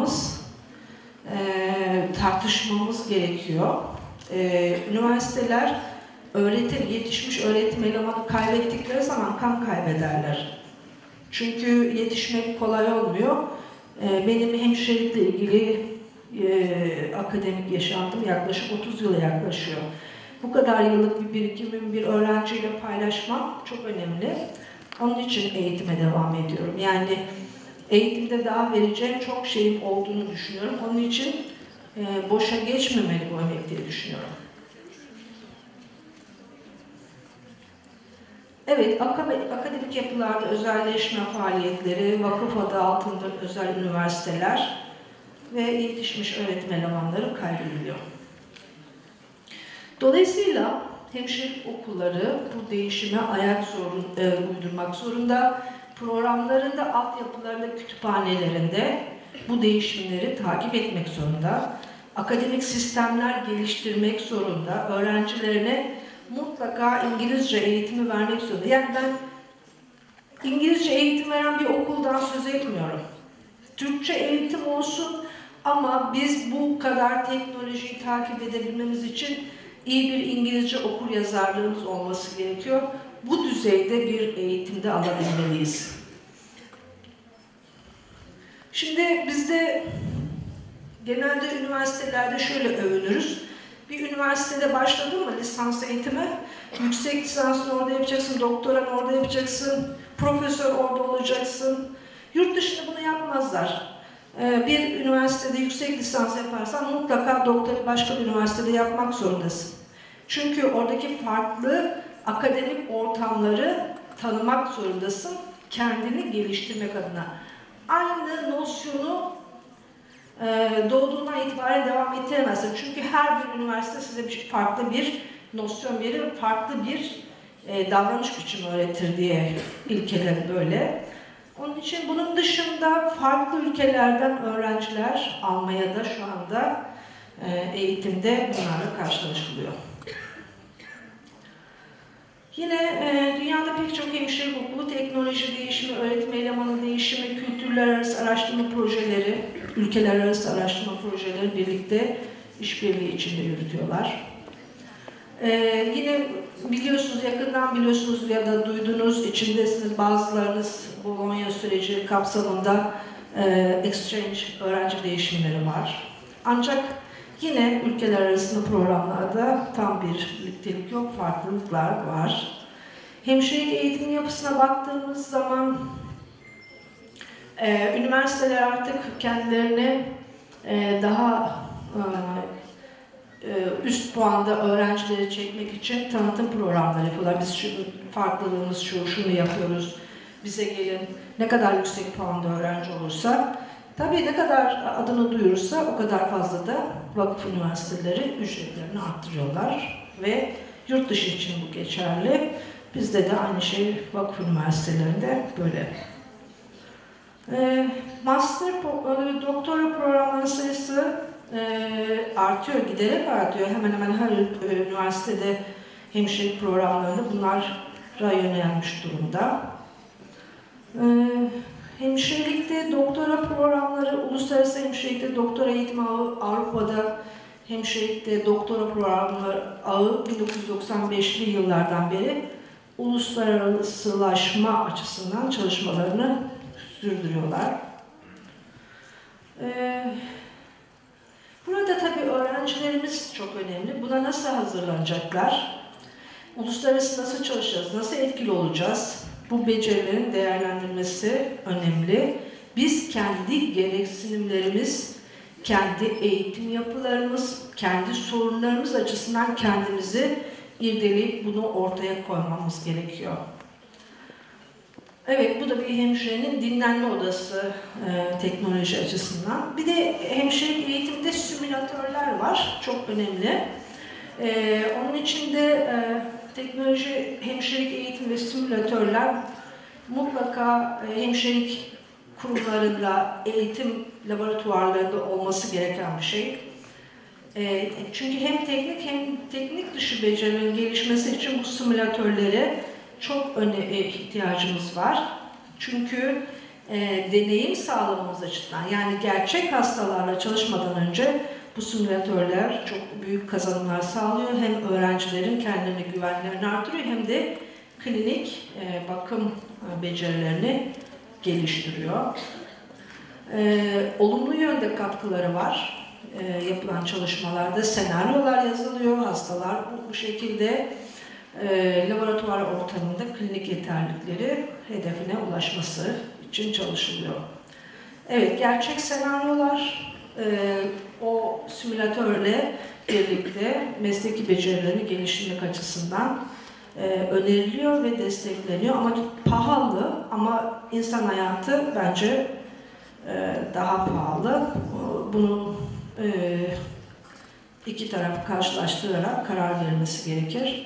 tartışmamız gerekiyor. Üniversiteler yetişmiş öğretim elemanı kaybettikleri zaman kan kaybederler. Çünkü yetişmek kolay olmuyor. Benim hemşirelikle ilgili akademik yaşantım yaklaşık 30 yıla yaklaşıyor. Bu kadar yıllık bir birikimimi bir öğrenciyle paylaşmam çok önemli. Onun için eğitime devam ediyorum. Yani eğitimde daha vereceğim çok şeyim olduğunu düşünüyorum. Onun için boşa geçmemeli bu emek diye düşünüyorum. Evet, akademik yapılarda özelleşme faaliyetleri, vakıf adı altında özel üniversiteler ve yetişmiş öğretim elemanları kaybediliyor. Dolayısıyla hemşirelik okulları bu değişime ayak uydurmak zorunda. Programlarında, altyapılarında, kütüphanelerinde bu değişimleri takip etmek zorunda. Akademik sistemler geliştirmek zorunda. Öğrencilerine mutlaka İngilizce eğitimi vermek zorunda. Yani ben İngilizce eğitim veren bir okuldan söz etmiyorum. Türkçe eğitim olsun ama biz bu kadar teknolojiyi takip edebilmemiz için iyi bir İngilizce okuryazarlığımız olması gerekiyor. Bu düzeyde bir eğitimde alabilmeliyiz. Şimdi bizde genelde üniversitelerde şöyle övünürüz. Bir üniversitede başladın mı lisans eğitimi, yüksek lisansını orada yapacaksın, doktoranı orada yapacaksın, profesör orada olacaksın. Yurt dışında bunu yapmazlar. Bir üniversitede yüksek lisans yaparsan mutlaka doktorayı başka bir üniversitede yapmak zorundasın. Çünkü oradaki farklı akademik ortamları tanımak zorundasın, kendini geliştirmek adına. Aynı nosyonu doğduğundan itibaren devam ettiremezsin. Çünkü her bir üniversite size farklı bir nosyon verir, farklı bir davranış biçimi öğretir diye ilkeleri böyle. Onun için bunun dışında farklı ülkelerden öğrenciler almaya da şu anda eğitimde bunlarla karşılaşılıyor. Yine dünyada pek çok hemşirelik okulu, teknoloji değişimi, öğretim elemanı değişimi, kültürler arası araştırma projeleri, ülkeler arası araştırma projeleri birlikte işbirliği içinde yürütüyorlar. Yine biliyorsunuz, yakından biliyorsunuz ya da duydunuz, içindesiniz bazılarınız Bologna süreci kapsamında exchange öğrenci değişimleri var. Ancak yine ülkeler arasında programlarda tam bir birliktelik yok, farklılıklar var. Hemşirelik eğitimin yapısına baktığımız zaman üniversiteler artık kendilerini daha üst puanda öğrencileri çekmek için tanıtım programları yapıyorlar. Biz farklılığımız şunu yapıyoruz, bize gelin, ne kadar yüksek puanda öğrenci olursa, tabii ne kadar adını duyurursa o kadar fazla da vakıf üniversiteleri ücretlerini arttırıyorlar ve yurt dışı için bu geçerli. Bizde de aynı şey vakıf üniversitelerinde böyle. Doktora programları sayısı artıyor, giderek artıyor. Hemen hemen her üniversitede hemşirelik programlarında bunlara yönelmiş durumda. Hemşirelikte doktora programları, uluslararası hemşirelikte doktora eğitim ağı, Avrupa'da hemşirelikte doktora programları ağı 1995'li yıllardan beri uluslararasılaşma açısından çalışmalarını sürdürüyorlar. Burada tabii öğrencilerimiz çok önemli. Buna nasıl hazırlanacaklar? Uluslararası nasıl çalışacağız? Nasıl etkili olacağız? Bu becerilerin değerlendirilmesi önemli. Biz kendi gereksinimlerimiz, kendi eğitim yapılarımız, kendi sorunlarımız açısından kendimizi irdeleyip bunu ortaya koymamız gerekiyor. Evet, bu da bir hemşirenin dinlenme odası teknoloji açısından. Bir de hemşirelik eğitimde simülatörler var, çok önemli. Onun içinde teknoloji, hemşirelik eğitim ve simülatörler mutlaka hemşirelik kurumlarında, eğitim laboratuvarlarında olması gereken bir şey. Çünkü hem teknik dışı becerilerin gelişmesi için bu simülatörlere çok ihtiyacımız var. Çünkü deneyim sağlamamız açısından, yani gerçek hastalarla çalışmadan önce bu simülatörler çok büyük kazanımlar sağlıyor. Hem öğrencilerin kendilerine güvenlerini artırıyor hem de klinik bakım becerilerini geliştiriyor. Olumlu yönde katkıları var. Yapılan çalışmalarda senaryolar yazılıyor. Hastalar bu şekilde laboratuvar ortamında klinik yeterlilikleri hedefine ulaşması için çalışılıyor. Evet, gerçek senaryolar o simülatörle birlikte mesleki becerilerini geliştirmek açısından öneriliyor ve destekleniyor. Ama pahalı, ama insan hayatı bence daha pahalı. Bunu iki tarafı karşılaştırarak karar verilmesi gerekir.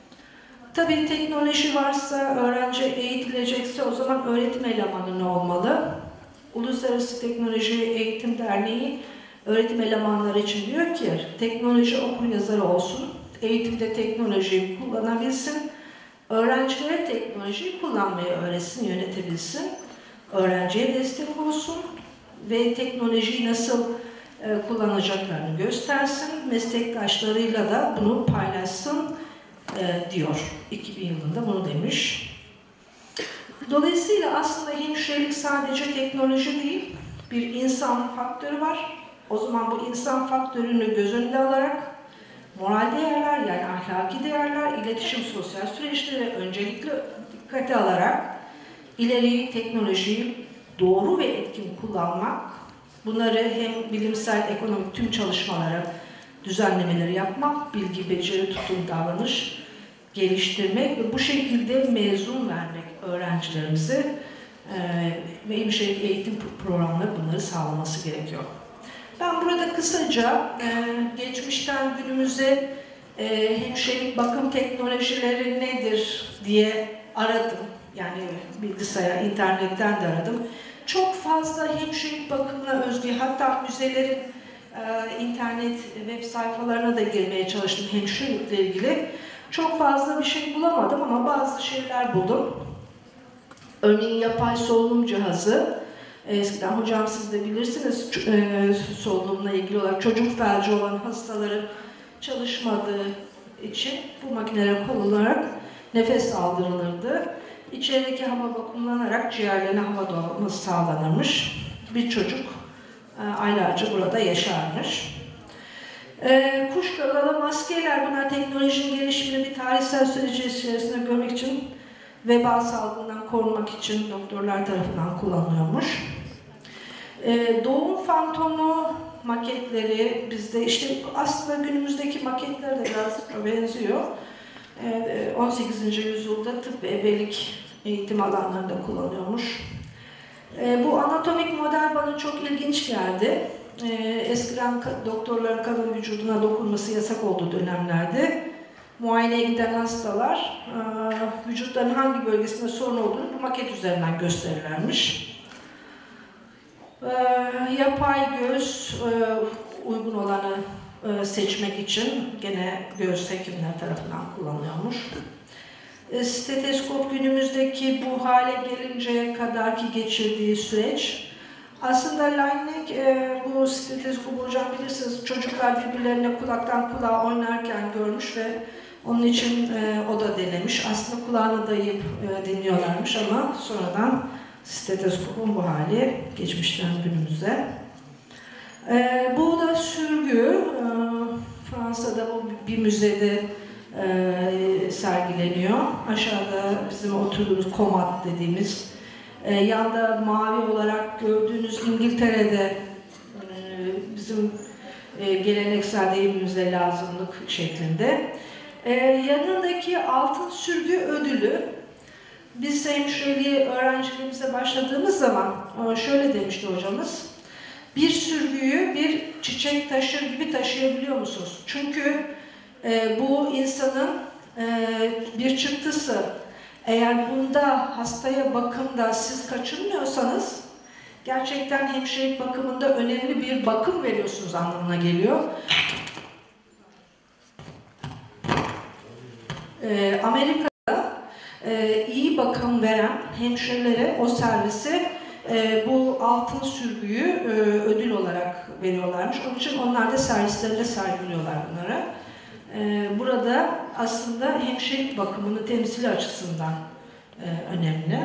Tabii teknoloji varsa, öğrenci eğitilecekse o zaman öğretim elemanı ne olmalı? Uluslararası Teknoloji Eğitim Derneği öğretim elemanları için diyor ki, teknoloji okuryazarı olsun, eğitimde teknolojiyi kullanabilsin, öğrencilere teknolojiyi kullanmayı öğretsin, yönetebilsin, öğrenciye destek olsun ve teknolojiyi nasıl kullanacaklarını göstersin, meslektaşlarıyla da bunu paylaşsın diyor. 2000 yılında bunu demiş. Dolayısıyla aslında hemşirelik sadece teknoloji değil, bir insan faktörü var. O zaman bu insan faktörünü göz önünde alarak moral değerler, yani ahlaki değerler, iletişim, sosyal süreçleri öncelikle dikkate alarak ileri teknolojiyi doğru ve etkin kullanmak, bunları hem bilimsel, ekonomik tüm çalışmalara, düzenlemeleri yapmak, bilgi, beceri, tutum, davranış geliştirmek ve bu şekilde mezun vermek öğrencilerimize ve hemşirelik eğitim programları bunları sağlaması gerekiyor. Ben burada kısaca geçmişten günümüze hemşirelik bakım teknolojileri nedir diye aradım. Yani bilgisayar, internetten de aradım. Çok fazla hemşirelik bakımına özgü, hatta müzelerin internet web sayfalarına da girmeye çalıştım hemşirelikle ilgili. Çok fazla bir şey bulamadım ama bazı şeyler buldum. Örneğin yapay solunum cihazı. Eskiden hocam siz de bilirsiniz solunumla ilgili olarak çocuk felci olan hastaların çalışmadığı için bu makineler kullanılarak nefes aldırılırdı. İçerideki hava vakumlanarak ciğerlerine hava dolması sağlanırmış. Bir çocuk aylarca burada yaşarmış. Kuşkalı maskeler, bunlar teknolojinin gelişimini bir tarihsel süreci içerisinde görmek için, veba salgından korunmak için doktorlar tarafından kullanılıyormuş. Doğum fantomu maketleri bizde işte aslında günümüzdeki maketler de biraz benziyor. 18. yüzyılda tıp ve ebelik eğitim alanlarında kullanıyormuş. Bu anatomik model bana çok ilginç geldi. Eskiden doktorların kadın vücuduna dokunması yasak olduğu dönemlerde muayeneye giden hastalar vücutların hangi bölgesinde sorun olduğunu bu maket üzerinden gösterirlermiş. Yapay göz uygun olanı seçmek için gene göz hekimler tarafından kullanılıyormuş. Steteskop günümüzdeki bu hale gelinceye kadarki geçirdiği süreç, aslında Laennec bu stetoskopu hocam bilirsiniz, çocuklar birbirlerine kulaktan kulağa oynarken görmüş ve onun için o da denemiş. Aslında kulağını dayayıp dinliyorlarmış ama sonradan steteskopun bu hali geçmişten günümüze. Bu da sürgü. Fransa'da bu bir müzede sergileniyor. Aşağıda bizim oturduğumuz komat dediğimiz, yanda mavi olarak gördüğünüz İngiltere'de bizim geleneksel deyimimizde lazımlık şeklinde. Yanındaki altın sürgü ödülü, biz hemşireliği öğrencilerimize başladığımız zaman şöyle demişti hocamız, bir sürgüyü bir çiçek taşır gibi taşıyabiliyor musunuz? Çünkü bu insanın bir çıktısı. Eğer bunda hastaya bakımda siz kaçırmıyorsanız gerçekten hemşirelik bakımında önemli bir bakım veriyorsunuz anlamına geliyor. Amerika'da iyi bakım veren hemşirelere o servise bu altın sürgüyü ödül olarak veriyorlarmış. Onun için onlar da servislerinde sergiliyorlar bunları. Burada aslında hemşirelik bakımının temsili açısından önemli.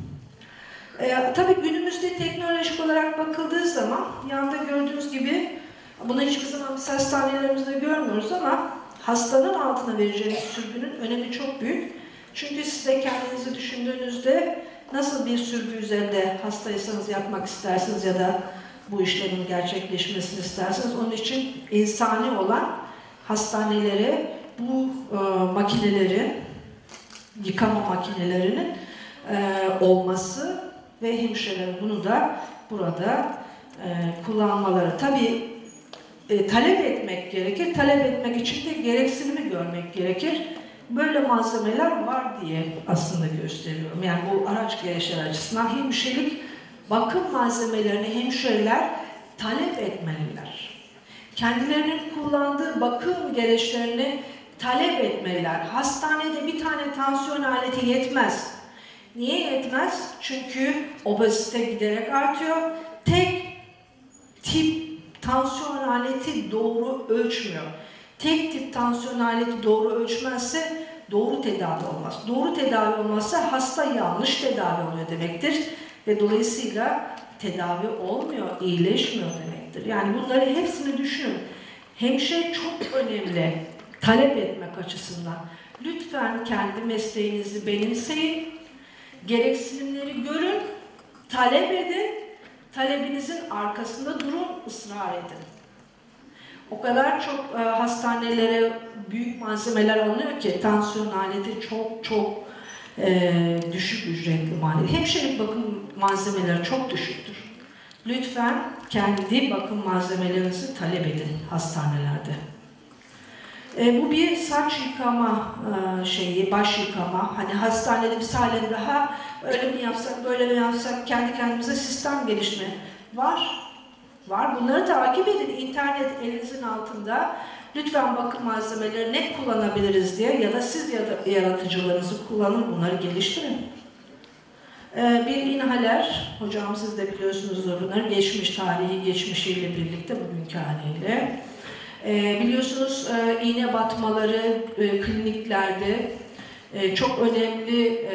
Tabii günümüzde teknolojik olarak bakıldığı zaman yanında gördüğünüz gibi bunu hiçbir zaman biz hastanelerimizde görmüyoruz ama hastanın altına vereceğiniz sürgünün önemi çok büyük. Çünkü siz de kendinizi düşündüğünüzde nasıl bir sürgü üzerinde hastaysanız yapmak istersiniz ya da bu işlemin gerçekleşmesini isterseniz onun için insani olan hastanelere bu makinelerin, yıkama makinelerinin olması ve hemşirelerin bunu da burada kullanmaları. Tabii talep etmek gerekir. Talep etmek için de gereksinimi görmek gerekir. Böyle malzemeler var diye aslında gösteriyorum. Yani bu araç gereçleri açısından hemşirelik bakım malzemelerini hemşireler talep etmeliler. Kendilerinin kullandığı bakım gereçlerini talep etmeliler. Hastanede bir tane tansiyon aleti yetmez. Niye yetmez? Çünkü obezite giderek artıyor. Tek tip tansiyon aleti doğru ölçmüyor. Tek tip tansiyon aleti doğru ölçmezse doğru tedavi olmaz. Doğru tedavi olmazsa hasta yanlış tedavi oluyor demektir. Ve dolayısıyla tedavi olmuyor, iyileşmiyor demektir. Yani bunları hepsini düşünün. Hemşire çok önemli talep etmek açısından. Lütfen kendi mesleğinizi benimseyin, gereksinimleri görün, talep edin, talebinizin arkasında durun, ısrar edin. O kadar çok hastanelere büyük malzemeler alınıyor ki tansiyon aleti çok düşük ücretli maliyet. Hemşirelik bakım malzemeleri çok düşüktür. Lütfen kendi bakım malzemelerinizi talep edin hastanelerde. Bu bir saç yıkama şeyi, baş yıkama. Hani hastanede biz halen daha öyle mi yapsak, böyle mi yapsak, kendi kendimize sistem gelişme var. Var. Bunları takip edin. İnternet elinizin altında. Lütfen bakım malzemeleri ne kullanabiliriz diye ya da siz ya da yaratıcılarınızı kullanın, bunları geliştirin. Bir inhaler, hocam siz de biliyorsunuzdur bunları, geçmiş tarihi, geçmişiyle birlikte bugünkü haliyle. Biliyorsunuz iğne batmaları kliniklerde çok önemli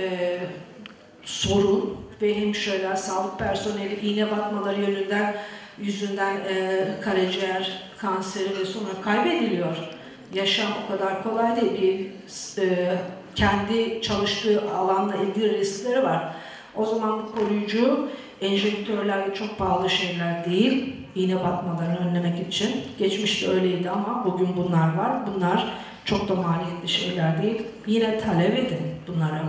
sorun ve hemşireler, sağlık personeli iğne batmaları yüzünden karaciğer kanseri ve sonra kaybediliyor. Yaşam o kadar kolay değil. Kendi çalıştığı alanla ilgili riskleri var. O zaman bu koruyucu enjektörler çok pahalı şeyler değil. İğne batmalarını önlemek için. Geçmişte öyleydi ama bugün bunlar var. Bunlar çok da maliyetli şeyler değil. Yine talep edin bunları.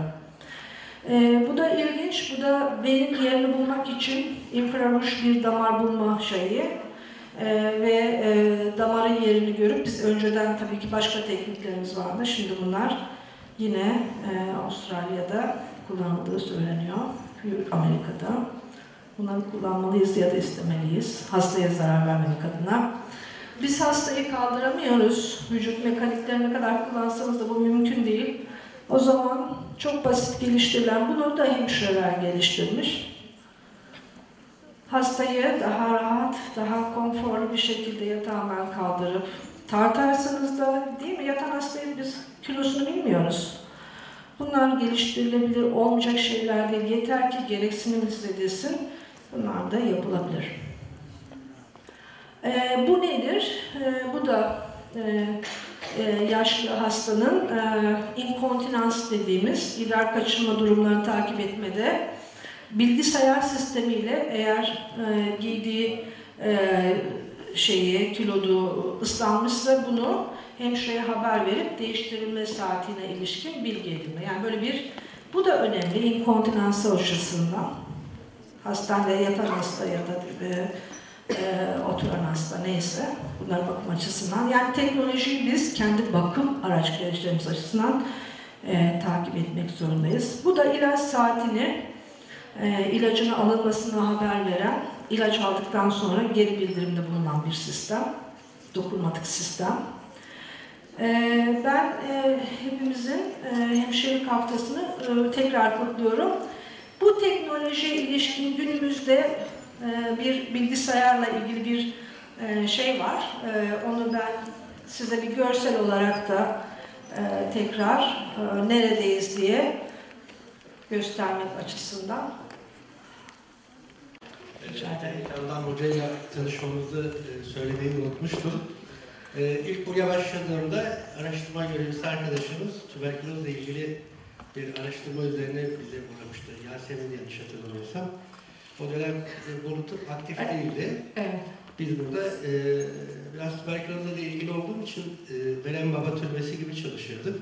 Bu da ilginç. Bu da beyin yerini bulmak için infraruj bir damar bulma şeyi. Ve damarın yerini görüp biz önceden tabii ki başka tekniklerimiz vardı. Şimdi bunlar yine Avustralya'da kullanıldığı söyleniyor. Amerika'da. Bunları kullanmalıyız ya da istemeliyiz. Hastaya zarar vermemek adına. Biz hastayı kaldıramıyoruz. Vücut mekaniklerini ne kadar kullansanız da bu mümkün değil. O zaman çok basit geliştirilen, bunu da hemşireler geliştirmiş. Hastayı daha rahat, daha konforlu bir şekilde yatağından kaldırıp tartarsanız da, değil mi? Yatan hastayı biz kilosunu bilmiyoruz. Bunlar geliştirilebilir, olmayacak şeyler değil. Yeter ki gereksinimiz edilsin. Bunlar da yapılabilir. Bu nedir? Bu da yaşlı hastanın inkontinans dediğimiz idrar kaçırma durumlarını takip etmede bilgisayar sistemiyle eğer giydiği kilodu ıslanmışsa bunu hemşireye haber verip değiştirilme saatine ilişkin bilgi edinme. Yani böyle bu da önemli inkontinansı açısından. Hastanede yatan hasta ya da oturan hasta neyse bunlar bakım açısından. Yani teknolojiyi biz kendi bakım araç gereçlerimiz açısından takip etmek zorundayız. Bu da ilaç saatini, ilacın alınmasına haber veren, ilaç aldıktan sonra geri bildirimde bulunan bir sistem, dokunmatik sistem. Ben hepimizin hemşirelik haftasını tekrar kutluyorum. Bu teknolojiye ilişkin günümüzde bir bilgisayarla ilgili bir şey var. Onu ben size bir görsel olarak da tekrar neredeyiz diye göstermek açısından. Candan Hoca'yla tanışmamızı söylemeyi unutmuştum. İlk buraya başladığımda araştırma görevlisi arkadaşımız tüberkülozla ilgili bir araştırma üzerine bize uğramıştı. Yasemin yanlış hatırlamıyorsam. O dönem Bolu Tıp aktif değildi. Evet. Biz burada biraz tüberkülozla ilgili olduğum için Beren Baba Türbesi gibi çalışırdık.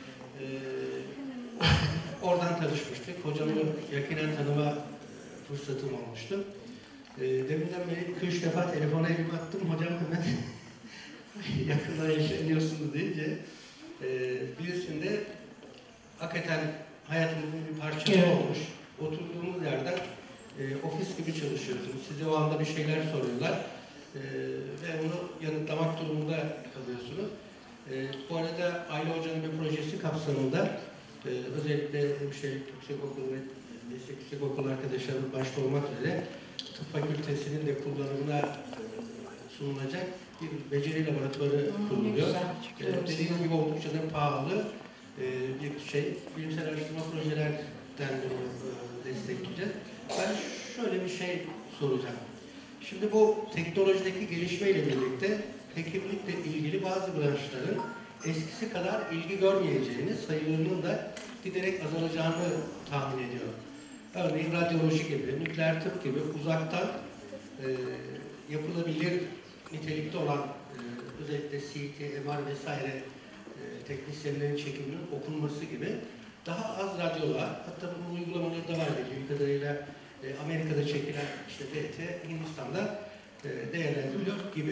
Oradan tanışmıştık. Hocamı yakinen tanıma fırsatım olmuştu. Deminden beri 2-3 defa telefona elimi attım. Hocam hemen yakından yaşanıyorsunuz deyince birisinde hakikaten hayatımızın bir parçası olmuş. Oturduğumuz yerden ofis gibi çalışıyorsunuz. Size o anda bir şeyler soruyorlar ve onu yanıtlamak durumunda kalıyorsunuz. Bu arada Ayla Hoca'nın bir projesi kapsamında özellikle hemşirelik yüksekokulu ve meslek yüksekokulu arkadaşlarımız başta olmak üzere tıp fakültesinin de kullanımına sunulacak bir beceri laboratuvarı kuruluyor. Dediğim gibi oldukça da pahalı bir şey. Bilimsel araştırma projelerden bunu destekleyeceğiz. Ben şöyle bir şey soracağım. Şimdi bu teknolojideki gelişmeyle birlikte hekimlikle ilgili bazı branşların eskisi kadar ilgi görmeyeceğini, sayılarının da giderek azalacağını tahmin ediyorum. Örneğin radyoloji gibi, nükleer tıp gibi uzaktan yapılabilir nitelikte olan özellikle CT, MR vesaire teknisyenlerin çekiminin okunması gibi daha az radyolar, hatta bunun uygulamaları da var bildiğim kadarıyla Amerika'da çekilen işte TT, Hindistan'da değerlendiriliyor gibi.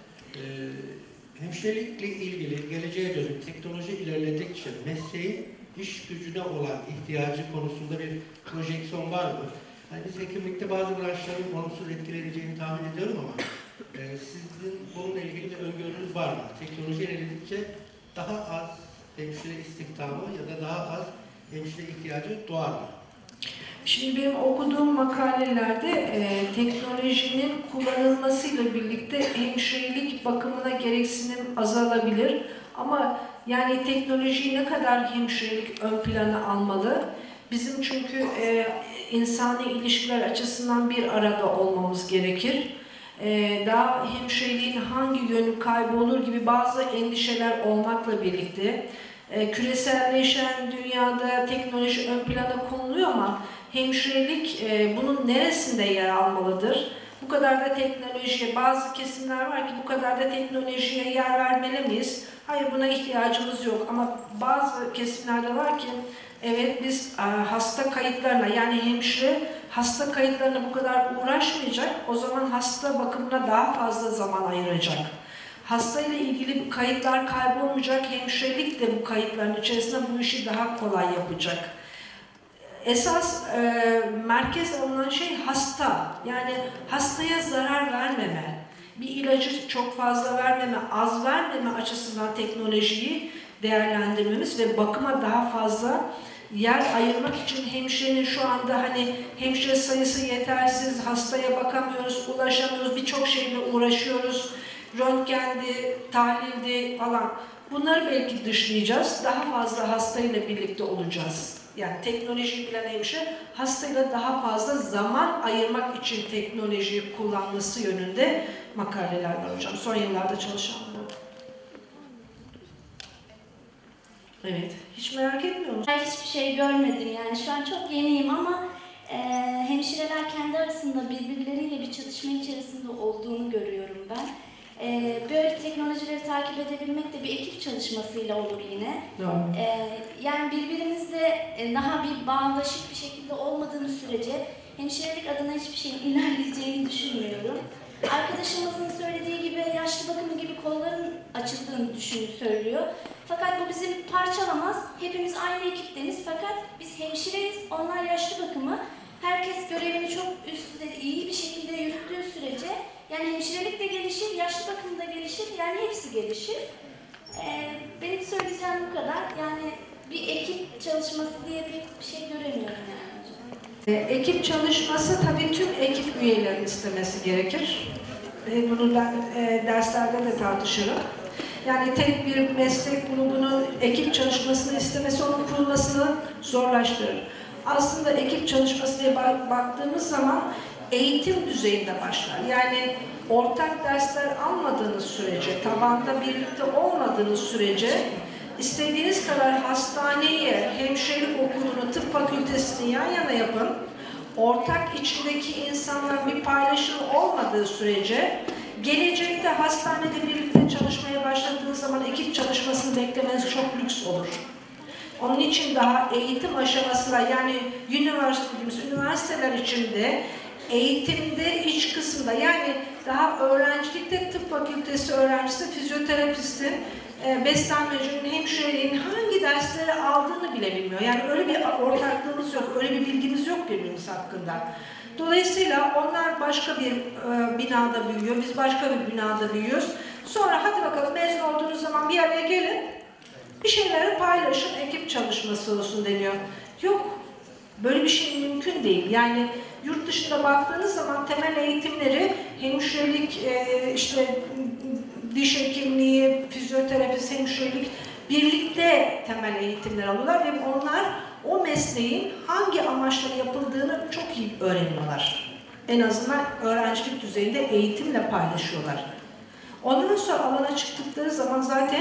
Hemşirelikle ilgili geleceğe dönük teknoloji ilerledikçe mesleğin iş gücüne olan ihtiyacı konusunda bir projeksiyon var mı? Yani biz hekimlikte bazı branşların olumsuz etkileneceğini tahmin ediyorum ama sizin bununla ilgili bir öngörünüz var mı? Teknoloji ilerledikçe daha az hemşire istihdamı ya da daha az hemşire ihtiyacı doğar mı? Şimdi benim okuduğum makalelerde teknolojinin kullanılmasıyla birlikte hemşirelik bakımına gereksinim azalabilir. Ama yani teknolojiyi ne kadar hemşirelik ön plana almalı? Bizim çünkü insani ilişkiler açısından bir arada olmamız gerekir. Daha hemşireliğin hangi yönü kaybolur gibi bazı endişeler olmakla birlikte küreselleşen dünyada teknoloji ön plana konuluyor ama hemşirelik bunun neresinde yer almalıdır? Bu kadar da teknolojiye, bazı kesimler var ki bu kadar da teknolojiye yer vermeli miyiz? Hayır, buna ihtiyacımız yok ama bazı kesimlerde var ki evet biz hasta kayıtlarına, yani hemşire hasta kayıtlarına bu kadar uğraşmayacak, o zaman hasta bakımına daha fazla zaman ayıracak. Hastayla ilgili kayıtlar kaybolmayacak, hemşirelik de bu kayıtların içerisinde bu işi daha kolay yapacak. Esas merkez alınan şey hasta, yani hastaya zarar vermeme, bir ilacı çok fazla vermeme, az vermeme açısından teknolojiyi değerlendirmemiz ve bakıma daha fazla yer ayırmak için hemşirenin şu anda hani hemşire sayısı yetersiz, hastaya bakamıyoruz, ulaşamıyoruz, birçok şeyle uğraşıyoruz, röntgendi, tahlildi falan. Bunları belki dışlayacağız, daha fazla hastayla birlikte olacağız. Yani teknolojiyi bilen hemşire hastayla daha fazla zaman ayırmak için teknolojiyi kullanması yönünde makaleler var hocam. Son yıllarda çalışanlar. Evet. Hiç merak etmiyor musun? Ben hiçbir şey görmedim yani şu an çok yeniyim ama hemşireler kendi arasında birbirleriyle bir çatışma içerisinde olduğunu görüyorum ben. Böyle teknolojileri takip edebilmek de bir ekip çalışmasıyla olur yine. Doğru. Yani birbirimizle daha bir bağdaşık bir şekilde olmadığımız sürece hemşirelik adına hiçbir şeyin ilerleyeceğini düşünmüyorum. Arkadaşımızın söylediği gibi yaşlı bakımı gibi kolların açıldığını söylüyor. Fakat bu bizi parçalamaz. Hepimiz aynı ekipteniz fakat biz hemşireyiz, onlar yaşlı bakımı. Herkes görevini çok üst düzeyde iyi bir şekilde yürüttüğü sürece yani hemşirelik de gelişir, yaşlı bakım da gelişir, yani hepsi gelişir. Benim söyleyeceğim bu kadar. Yani bir ekip çalışması diye pek bir şey göremiyorum yani hocam. Ekip çalışması tabii tüm ekip üyelerinin istemesi gerekir. Bunu ben derslerde de tartışırım. Yani tek bir meslek grubunun ekip çalışmasını istemesi onun kurulmasını zorlaştırır. Aslında ekip çalışması diye baktığımız zaman eğitim düzeyinde başlar. Yani ortak dersler almadığınız sürece, tabanda birlikte olmadığınız sürece istediğiniz kadar hastaneyi, hemşirelik okulunu, tıp fakültesini yan yana yapın. Ortak içindeki insanlar bir paylaşım olmadığı sürece gelecekte hastanede birlikte çalışmaya başladığınız zaman ekip çalışmasını beklemeniz çok lüks olur. Onun için daha eğitim aşamasında yani üniversiteler içinde eğitimde iç kısımda yani daha öğrencilikte tıp fakültesi öğrencisi, fizyoterapistin, beslenmecinin, hemşireliğin hangi dersleri aldığını bile bilmiyor. Yani öyle bir ortaklığımız yok, öyle bir bilgimiz yok birbirimiz hakkında. Dolayısıyla onlar başka bir binada büyüyor, biz başka bir binada büyüyoruz. Sonra hadi bakalım mezun olduğunuz zaman bir araya gelin, bir şeyleri paylaşın, ekip çalışması olsun deniyor. Yok, böyle bir şey mümkün değil. Yani yurt dışında baktığınız zaman temel eğitimleri hemşirelik, işte diş hekimliği, fizyoterapi, hemşirelik birlikte temel eğitimler alıyorlar ve onlar o mesleğin hangi amaçla yapıldığını çok iyi öğreniyorlar. En azından öğrencilik düzeyinde eğitimle paylaşıyorlar. Ondan sonra alana çıktıkları zaman zaten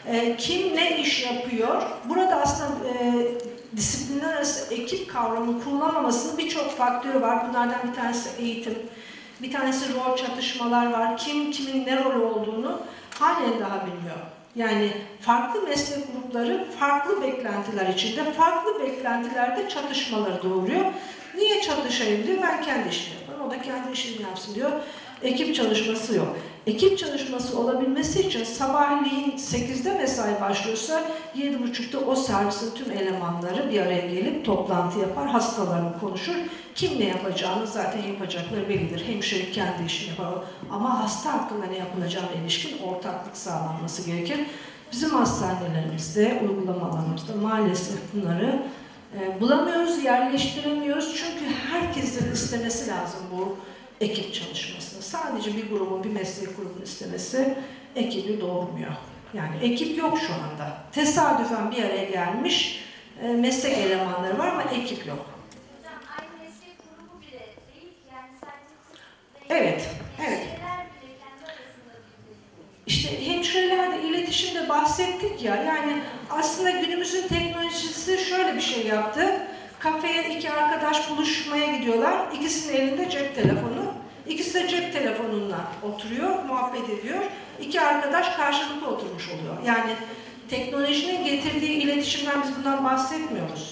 kim ne iş yapıyor, burada aslında disiplinler arası ekip kavramı kullanmamasının birçok faktörü var. Bunlardan bir tanesi eğitim, bir tanesi rol çatışmalar var. Kim kimin ne rolü olduğunu halen daha bilmiyor. Yani farklı meslek grupları farklı beklentiler içinde, farklı beklentilerde çatışmaları doğuruyor. Niye çatışayım diyor, ben kendi işimi yaparım, o da kendi işini yapsın diyor. Ekip çalışması yok. Ekip çalışması olabilmesi için sabahleyin 8'de mesai başlıyorsa 7.30'da o servisin tüm elemanları bir araya gelip toplantı yapar, hastalarını konuşur. Kim ne yapacağını zaten yapacakları bellidir. Hemşire kendi işini yapar. Ama hasta hakkında ne yapılacağına ilişkin ortaklık sağlanması gerekir. Bizim hastanelerimizde, uygulamalarımızda maalesef bunları bulamıyoruz, yerleştiremiyoruz. Çünkü herkesin istemesi lazım bu ekip çalışmasını. Sadece bir grubun, bir meslek grubunun istemesi ekibi doğurmuyor. Yani ekip yok şu anda. Tesadüfen bir araya gelmiş meslek elemanları var ama ekip yok. Hocam aynı meslek grubu bile değil, yani sadece Evet, evet. hemşireler bile kendi arasında birbirine. İşte hemşirelerde iletişimde bahsettik ya, yani aslında günümüzün teknolojisi şöyle bir şey yaptı. Kafeye iki arkadaş buluşmaya gidiyorlar, ikisinin elinde cep telefonu. İkisi de cep telefonunla oturuyor, muhabbet ediyor. İki arkadaş karşılıklı oturmuş oluyor. Yani teknolojinin getirdiği iletişimden biz bundan bahsetmiyoruz.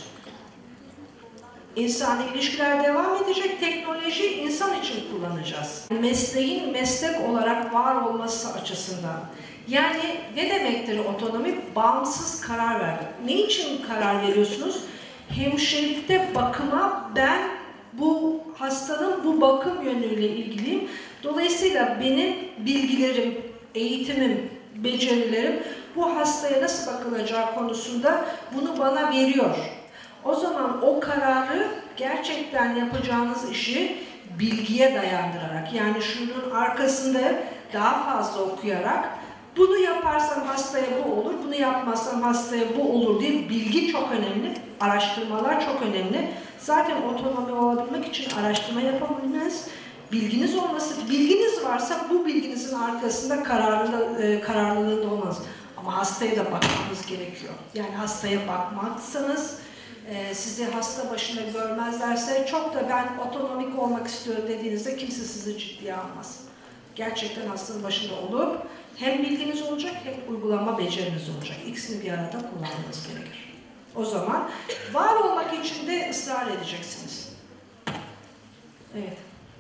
İnsani ilişkiler devam edecek, teknoloji insan için kullanacağız. Mesleğin meslek olarak var olması açısından. Yani ne demektir otonomi? Bağımsız karar vermek. Ne için karar veriyorsunuz? Hemşirelikte bakıma ben bu hastanın bu bakım yönüyle ilgiliyim. Dolayısıyla benim bilgilerim, eğitimim, becerilerim bu hastaya nasıl bakılacağı konusunda bunu bana veriyor. O zaman o kararı gerçekten yapacağınız işi bilgiye dayandırarak, yani şunun arkasında daha fazla okuyarak, bunu yaparsam hastaya bu olur, bunu yapmazsam hastaya bu olur diye bilgi çok önemli, araştırmalar çok önemli. Zaten otonomi olabilmek için araştırma yapabilmeniz, bilginiz olması, bilginiz varsa bu bilginizin arkasında kararlılığında olmaz. Ama hastaya da bakmanız gerekiyor. Yani hastaya bakmazsanız, sizi hasta başında görmezlerse, çok da ben otonomik olmak istiyorum dediğinizde kimse sizi ciddiye almaz. Gerçekten hastanın başında olup hem bilginiz olacak hem uygulama beceriniz olacak. İkisini bir arada kullanmanız gerekir. O zaman var olmak için de ısrar edeceksiniz. Evet.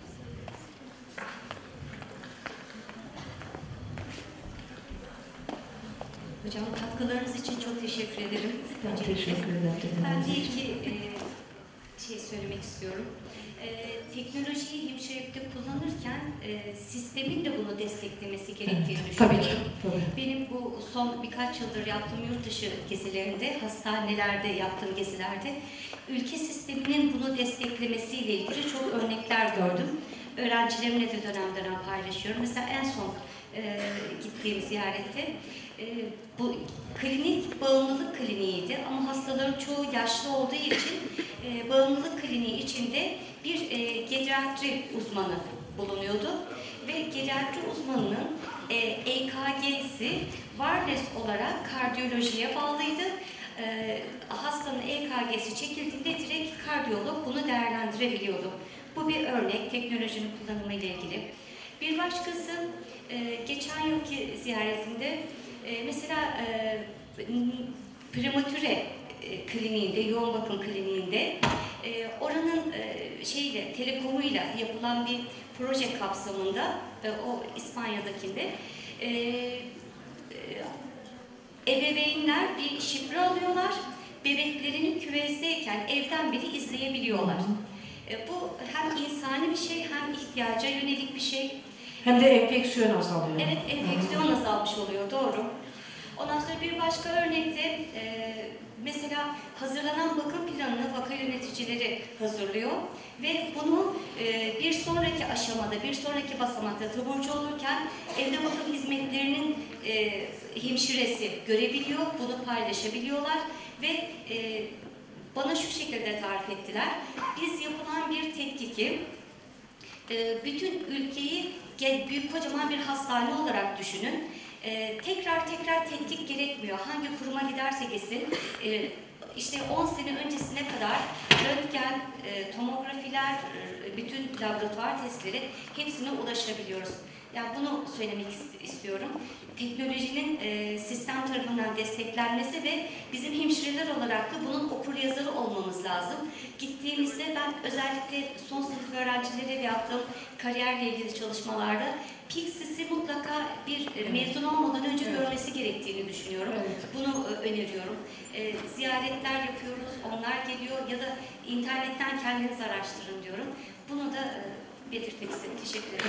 Hocam katkılarınız için çok teşekkür ederim. Ben teşekkür ederim. Ben de iki şey söylemek istiyorum. Teknolojiyi hemşirelikte kullanırken sistemin de bunu desteklemesi gerektiğini düşünüyorum. Tabii ki. Tabii. Benim bu son birkaç yıldır yaptığım yurt dışı gezilerinde, hastanelerde yaptığım gezilerde ülke sisteminin bunu desteklemesiyle ilgili çok örnekler gördüm. Öğrencilerimle de dönem dönem paylaşıyorum. Mesela en son gittiğim ziyarette bu klinik bağımlılık kliniğiydi ama hastaların çoğu yaşlı olduğu için bağımlılık kliniği içinde bir geriatri uzmanı bulunuyordu ve geriatri uzmanının EKG'si wireless olarak kardiyolojiye bağlıydı. Hastanın EKG'si çekildiğinde direkt kardiyolog bunu değerlendirebiliyordu. Bu bir örnek teknolojinin kullanımı ile ilgili. Bir başkası geçen yılki ziyaretimde mesela prematüre kliniğinde, yoğun bakım kliniğinde oranın telekomuyla yapılan bir proje kapsamında o İspanya'dakinde ebeveynler bir şifre alıyorlar, bebeklerini küvezdeyken evden bile izleyebiliyorlar. Bu hem insani bir şey hem ihtiyaca yönelik bir şey. Hem de enfeksiyon azalıyor. Evet, enfeksiyon azalmış oluyor, doğru. Ondan sonra bir başka örnekte mesela hazırlanan bakım planını vaka yöneticileri hazırlıyor ve bunu bir sonraki aşamada, bir sonraki basamakta taburcu olurken evde bakım hizmetlerinin hemşiresi görebiliyor, bunu paylaşabiliyorlar ve bana şu şekilde tarif ettiler. Biz yapılan bir tetkiki bütün ülkeyi büyük kocaman bir hastane olarak düşünün. Tekrar tetkik gerekmiyor. Hangi kuruma giderse gitsin, işte 10 sene öncesine kadar röntgen, tomografiler, bütün laboratuvar testleri hepsine ulaşabiliyoruz. Yani bunu söylemek istiyorum. Teknolojinin sistem tarafından desteklenmesi ve bizim hemşireler olarak da bunun okuryazarı olmamız lazım. Gittiğimizde ben özellikle son sınıf öğrencileriyle yaptığım kariyerle ilgili çalışmalarda PICSIS'i mutlaka bir mezun olmadan önce görmesi gerektiğini düşünüyorum. Bunu öneriyorum. Ziyaretler yapıyoruz, onlar geliyor ya da internetten kendiniz araştırın diyorum. Bunu da belirtmek istedim. Teşekkür ederim.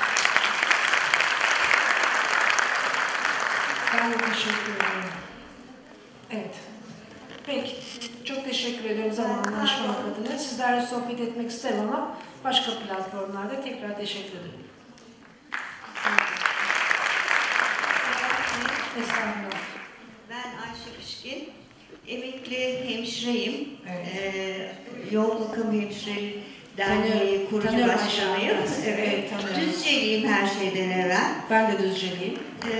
Ben de teşekkür ederim. Evet. Peki. Çok teşekkür ediyorum zamanla aşmak adına. Sizlerle sohbet etmek isterim ama başka platformlarda tekrar teşekkür ederim. Estağfurullah. Ben Ayşe Pişkin, emekli hemşireyim. Evet. Yoğun bakım hemşire derneği kurucu başkanıyım. Evet, tanıyorum. Düzceliyim her şeyden evvel. Ben de Düzceliyim.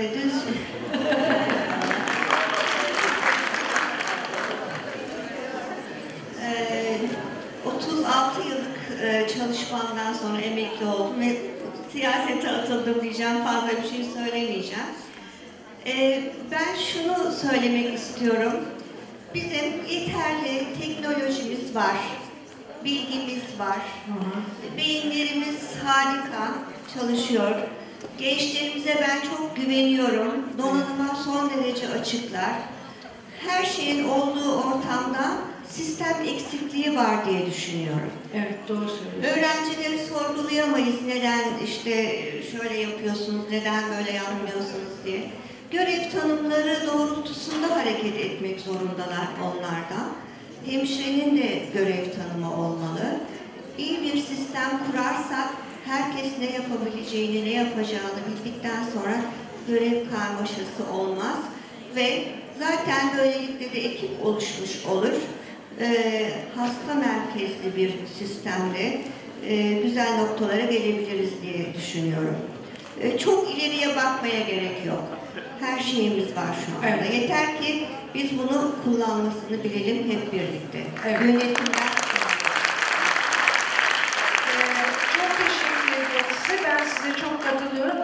36 yıllık çalışmamdan sonra emekli oldum ve siyasete atıldım diyeceğim, fazla bir şey söylemeyeceğim. Ben şunu söylemek istiyorum. Bizim yeterli teknolojimiz var, bilgimiz var, beyinlerimiz harika çalışıyor. Gençlerimize ben çok güveniyorum. Donanıma son derece açıklar. Her şeyin olduğu ortamda sistem eksikliği var diye düşünüyorum. Evet, doğru söylüyorsunuz. Öğrencileri sorgulayamayız. Neden işte şöyle yapıyorsunuz, neden böyle yapmıyorsunuz diye. Görev tanımları doğrultusunda hareket etmek zorundalar onlarda. Hemşirenin de görev tanımı olmalı. İyi bir sistem kurarsak herkes ne yapabileceğini, ne yapacağını bildikten sonra görev karmaşası olmaz ve zaten böylelikle de ekip oluşmuş olur. Hasta merkezli bir sistemde güzel noktalara gelebiliriz diye düşünüyorum. Çok ileriye bakmaya gerek yok. Her şeyimiz var şu anda. Evet. Yeter ki biz bunu kullanmasını bilelim hep birlikte. Evet. Yönetimler çok teşekkür ediyorum size. Ben size çok katılıyorum.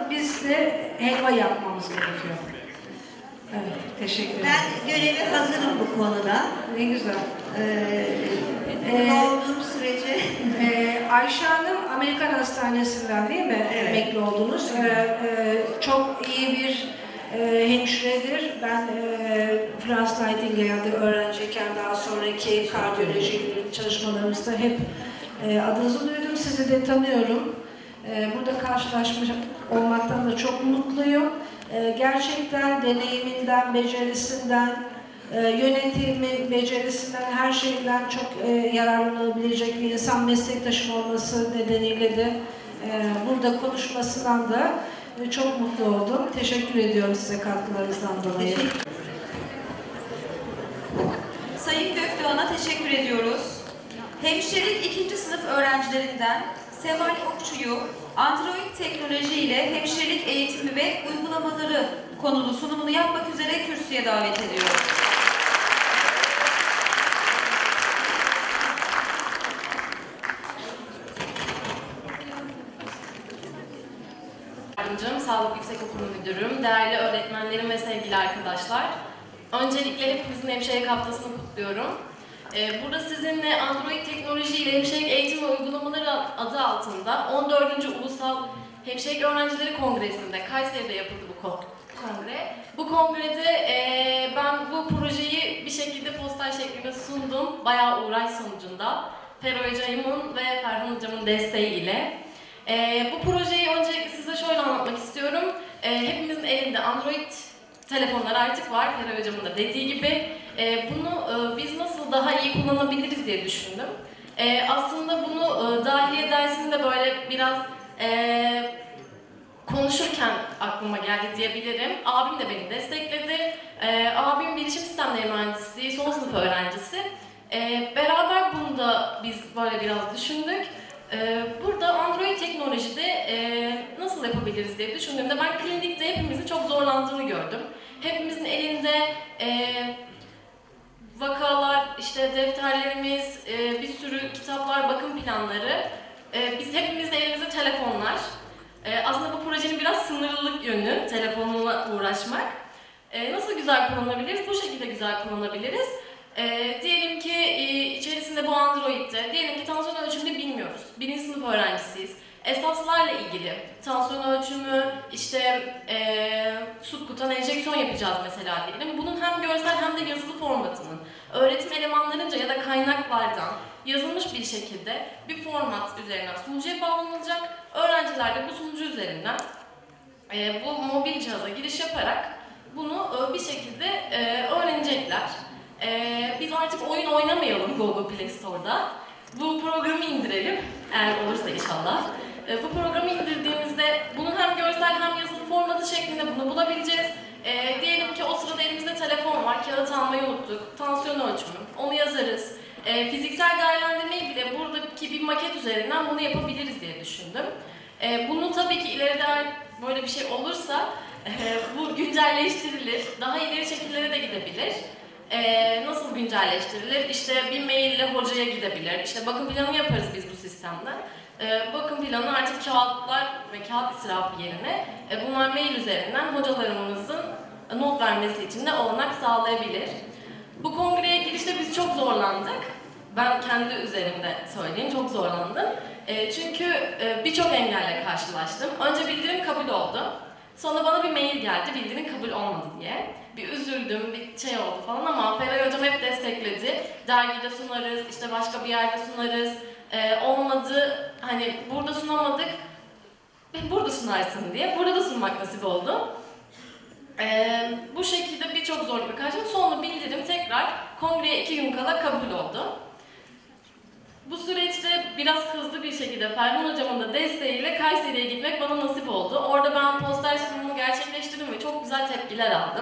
helva yapmamız gerekiyor. Evet, teşekkür ederim. Ben göreve hazırım bu konuda. Ne güzel. Olduğum sürece Ayşe Hanım Amerikan Hastanesi'nden değil mi Evet. emekli oldunuz? Çok iyi bir hemşiredir. Ben Florence Nightingale'de öğrenciyken daha sonraki kardiyoloji çalışmalarımızda hep adınızı duydum, sizi de tanıyorum. Burada karşılaşmış olmaktan da çok mutluyum. Gerçekten deneyiminden, becerisinden, yönetimi becerisinden, her şeyden çok yararlanabilecek bir insan, meslektaşım olması nedeniyle de burada konuşmasından da çok mutlu oldum. Teşekkür ediyorum size katkılarınızdan dolayı. Sayın Gökdoğan'a teşekkür ediyoruz. Hemşirelik 2. sınıf öğrencilerinden Seval Okçu'yu Android teknoloji ile hemşirelik eğitimi ve uygulamaları konulu sunumunu yapmak üzere kürsüye davet ediyorum. Yardımcım, Sağlık Yüksekokulu Müdürüm, değerli öğretmenlerim ve sevgili arkadaşlar. Öncelikle hepimizin hemşirelik haftasını kutluyorum. Burada sizinle Android teknoloji ile hemşirelik eğitim ve uygulamaları adı altında 14. Ulusal Hemşirelik Öğrencileri Kongresi'nde, Kayseri'de yapıldı bu kongre. Bu kongrede ben bu projeyi bir şekilde poster şeklinde sundum. Bayağı uğraş sonucunda. Feray Hocam'ın ve Ferhan Hocam'ın desteğiyle. Bu projeyi öncelikle size şöyle anlatmak istiyorum. Hepimizin elinde Android telefonlar artık var, Feray Hocam'ın da dediği gibi. Bunu biz nasıl daha iyi kullanabiliriz diye düşündüm. Aslında bunu dahiliye dersinde böyle biraz konuşurken aklıma geldi diyebilirim. Abim de beni destekledi. Abim bilişim sistemleri mühendisliği, son sınıf öğrencisi. Beraber bunu da biz böyle biraz düşündük. Burada Android teknolojide nasıl yapabiliriz diye düşündüğümde ben klinikte hepimizin çok zorlandığını gördüm. Hepimizin elinde vakalar, işte defterlerimiz, bir sürü kitaplar, bakım planları. Biz hepimizin elimizde telefonlar. Aslında bu projenin biraz sınırlılık yönü, telefonla uğraşmak. Nasıl güzel kullanabiliriz? Bu şekilde güzel kullanabiliriz. Diyelim ki içerisinde bu Android'de, diyelim ki tansiyon ölçümünü bilmiyoruz. 1. sınıf öğrencisiyiz. Esaslarla ilgili tansiyon ölçümü, işte subkutan enjeksiyon yapacağız mesela diyelim. Bunun hem görsel hem de yazılı formatının öğretim elemanlarınca ya da kaynaklardan yazılmış bir şekilde bir format üzerinden sunucuya bağlanılacak. Öğrenciler de bu sunucu üzerinden bu mobil cihaza giriş yaparak bunu bir şekilde öğrenecekler. Biz artık oyun oynamayalım Google Play Store'da. Bu programı indirelim, eğer olursa inşallah. Bu programı indirdiğimizde bunu hem görsel hem yazılı formatı şeklinde bunu bulabileceğiz. Diyelim ki o sırada elimizde telefon var, kağıt almayı unuttuk, tansiyon ölçümü, onu yazarız. Fiziksel değerlendirmeyi bile buradaki bir maket üzerinden bunu yapabiliriz diye düşündüm. Bunu tabii ki ileride böyle bir şey olursa bu güncelleştirilir, daha ileri şekillere de gidebilir. Nasıl güncelleştirilir? İşte bir mail ile hocaya gidebilir. İşte bakım planı yaparız biz bu sistemde. Bakım planı artık kağıtlar ve kağıt israfı yerine bunlar mail üzerinden hocalarımızın not vermesi için de olanak sağlayabilir. Bu kongreye girişte biz çok zorlandık. Ben kendi üzerimde söyleyeyim, çok zorlandım. Çünkü birçok engelle karşılaştım. Önce bildirim kabul oldu. Sonra bana bir mail geldi, bildirim kabul olmadı diye. Bir üzüldüm, bir şey oldu falan ama Feray Hocam hep destekledi. Dergide sunarız, işte başka bir yerde sunarız. Olmadı, hani burada sunamadık, burada sunarsın diye. Burada da sunmak nasip oldu. Bu şekilde birçok zorlukla karşılaştım. Sonra bildirim tekrar kongreye 2 gün kala kabul oldu. Bu süreçte biraz hızlı bir şekilde Ferhan Hocam'ın da desteğiyle Kayseri'ye gitmek bana nasip oldu. Orada ben poster sunumumu gerçekleştirdim ve çok güzel tepkiler aldım.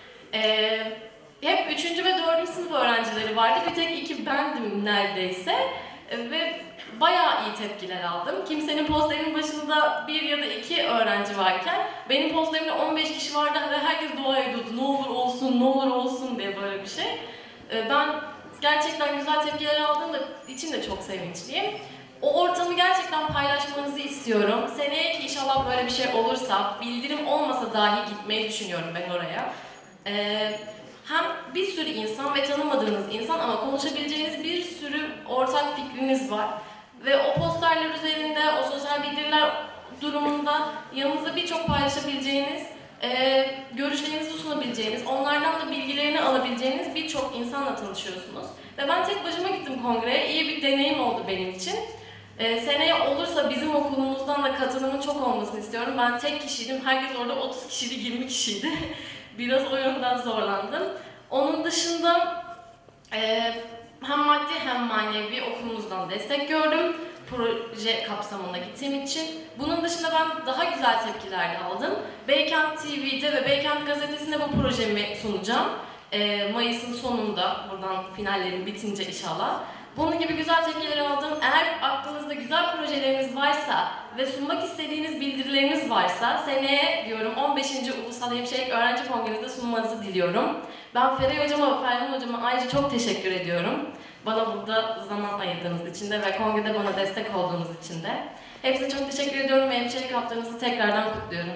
Hep 3. ve 4. sınıf öğrencileri vardı. Bir tek 2 bendim neredeyse. Ve bayağı iyi tepkiler aldım. Kimsenin posterinin başında 1 ya da 2 öğrenci varken benim posterimde 15 kişi vardı ve herkes dua ediyordu. Ne olur olsun, ne olur olsun diye böyle bir şey. Ben gerçekten güzel tepkiler aldığım için de çok sevinçliyim. O ortamı gerçekten paylaşmanızı istiyorum. Seneye ki inşallah böyle bir şey olursa, bildirim olmasa dahi gitmeyi düşünüyorum ben oraya. Hem bir sürü insan ve tanımadığınız insan ama konuşabileceğiniz bir sürü ortak fikriniz var. Ve o posterler üzerinde, o sosyal bildiriler durumunda yanınızda birçok paylaşabileceğiniz, görüşlerinizi sunabileceğiniz, onlardan da bilgilerini alabileceğiniz birçok insanla tanışıyorsunuz. Ve ben tek başıma gittim kongreye, iyi bir deneyim oldu benim için. Seneye olursa bizim okulumuzdan da katılımın çok olmasını istiyorum. Ben tek kişiydim, herkes orada 30 kişiydi, 20 kişiydi. Biraz o yönden zorlandım. Onun dışında hem maddi hem manevi okulumuzdan destek gördüm. Proje kapsamında gittiğim için. Bunun dışında ben daha güzel tepkiler de aldım. Beykent TV'de ve Beykent Gazetesi'nde bu projemi sunacağım. Mayıs'ın sonunda, buradan finallerim bitince inşallah. Bunun gibi güzel tepkiler aldım. Eğer aklınızda güzel projeleriniz varsa ve sunmak istediğiniz bildirileriniz varsa seneye diyorum 15. Ulusal Hemşirelik Öğrenci Kongresi'nde sunmanızı diliyorum. Ben Feray Hocama ve Ferhan Hocama ayrıca çok teşekkür ediyorum. Bana burada zaman ayırdığınız için de ve kongrede bana destek olduğunuz için de. Hepsine çok teşekkür ediyorum ve hemşirelik haftanızı tekrardan kutluyorum.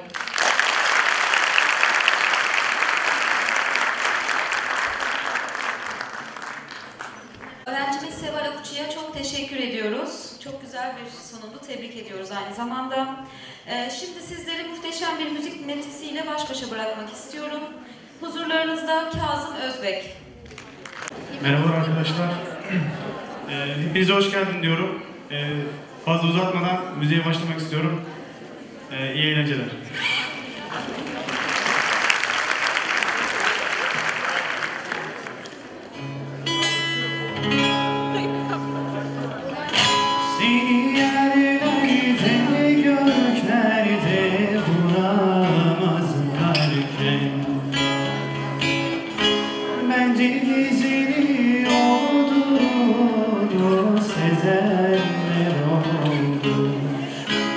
Öğrencimiz Seval Akuçu'ya çok teşekkür ediyoruz. Çok güzel bir sunumdu. Tebrik ediyoruz aynı zamanda. Şimdi sizleri muhteşem bir müzik dinletisiyle baş başa bırakmak istiyorum. Huzurlarınızda Kazım Özbek. Merhaba arkadaşlar. Hepinize hoş geldin diyorum. Fazla uzatmadan müziğe başlamak istiyorum. İyi eğlenceler. Seni yerlerde göklerde bulamazlarken bence gizli olduğunu sezenler olmuş.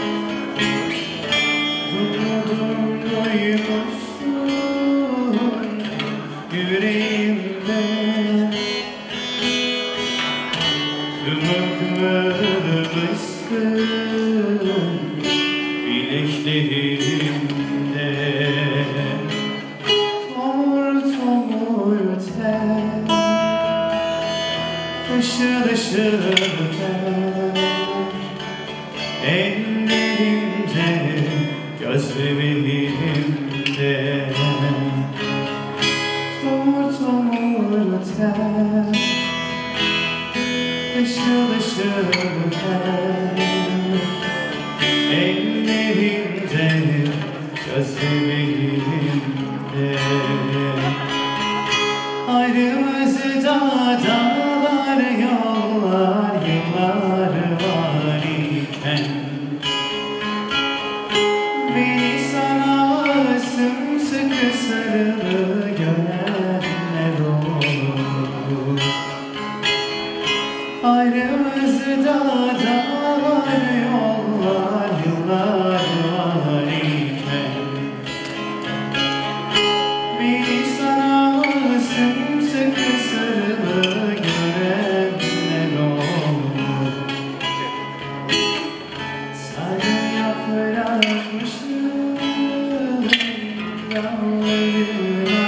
Duydum duymuşsun yüreğimde. Mıkmıkmışsın bileklerimde. Tomur tomur ter, ışıl ışıl ter, ellerimde, gözlerimde. Tomur tomur ter, ışıl ışıl ter, ellerimde, gözlerimde. Ayrımızda dağlar, yollar, yıllar var iken beni sana sımsıkı sarılı görenler olur. Ayrımızda dağlar, yollar, yıllar var iken beni sana sımsıkı sarılı görenler olur. Sarı yaprakmışım dallarına,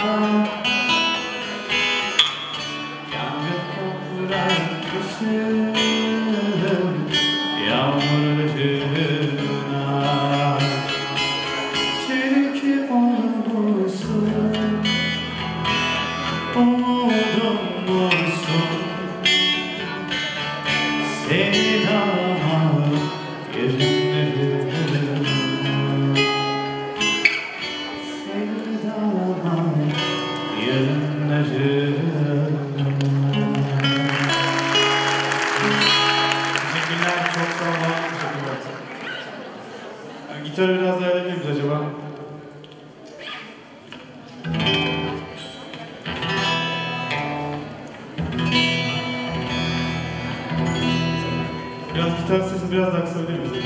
yangın toprakmışım yağmurlarına. Çünkü olmuşsun, umudum olsun, sevdama yürünürüm, sevdama yürünürüm. Teşekkürler, çok sağ olun. Teşekkürler. Gitarı biraz daha alabilir miyiz acaba? Biraz gitar sesini biraz daha kısabilir miyiz?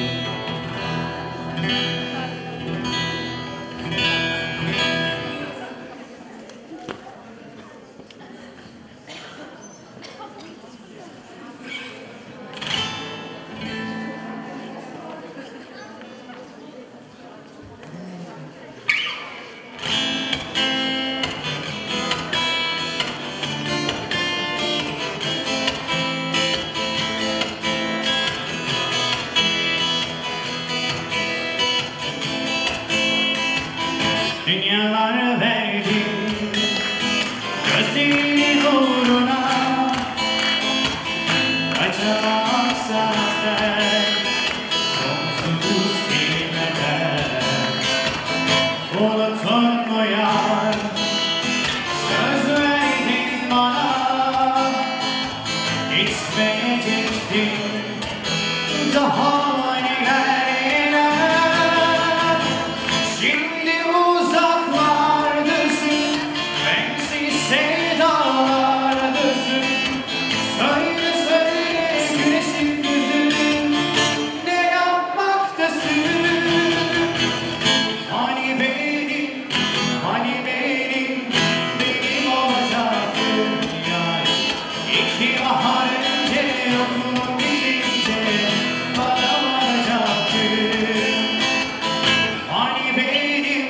geçtim daha neler. Şimdi uzaklardasın, bensiz sevdalardasın. Söyle söyle güneşin gözün, ne yapmaktasın? Hani benim, hani benim olacaktın yar. İki bahar önce okulum bitince bana varacaktın. Hani benim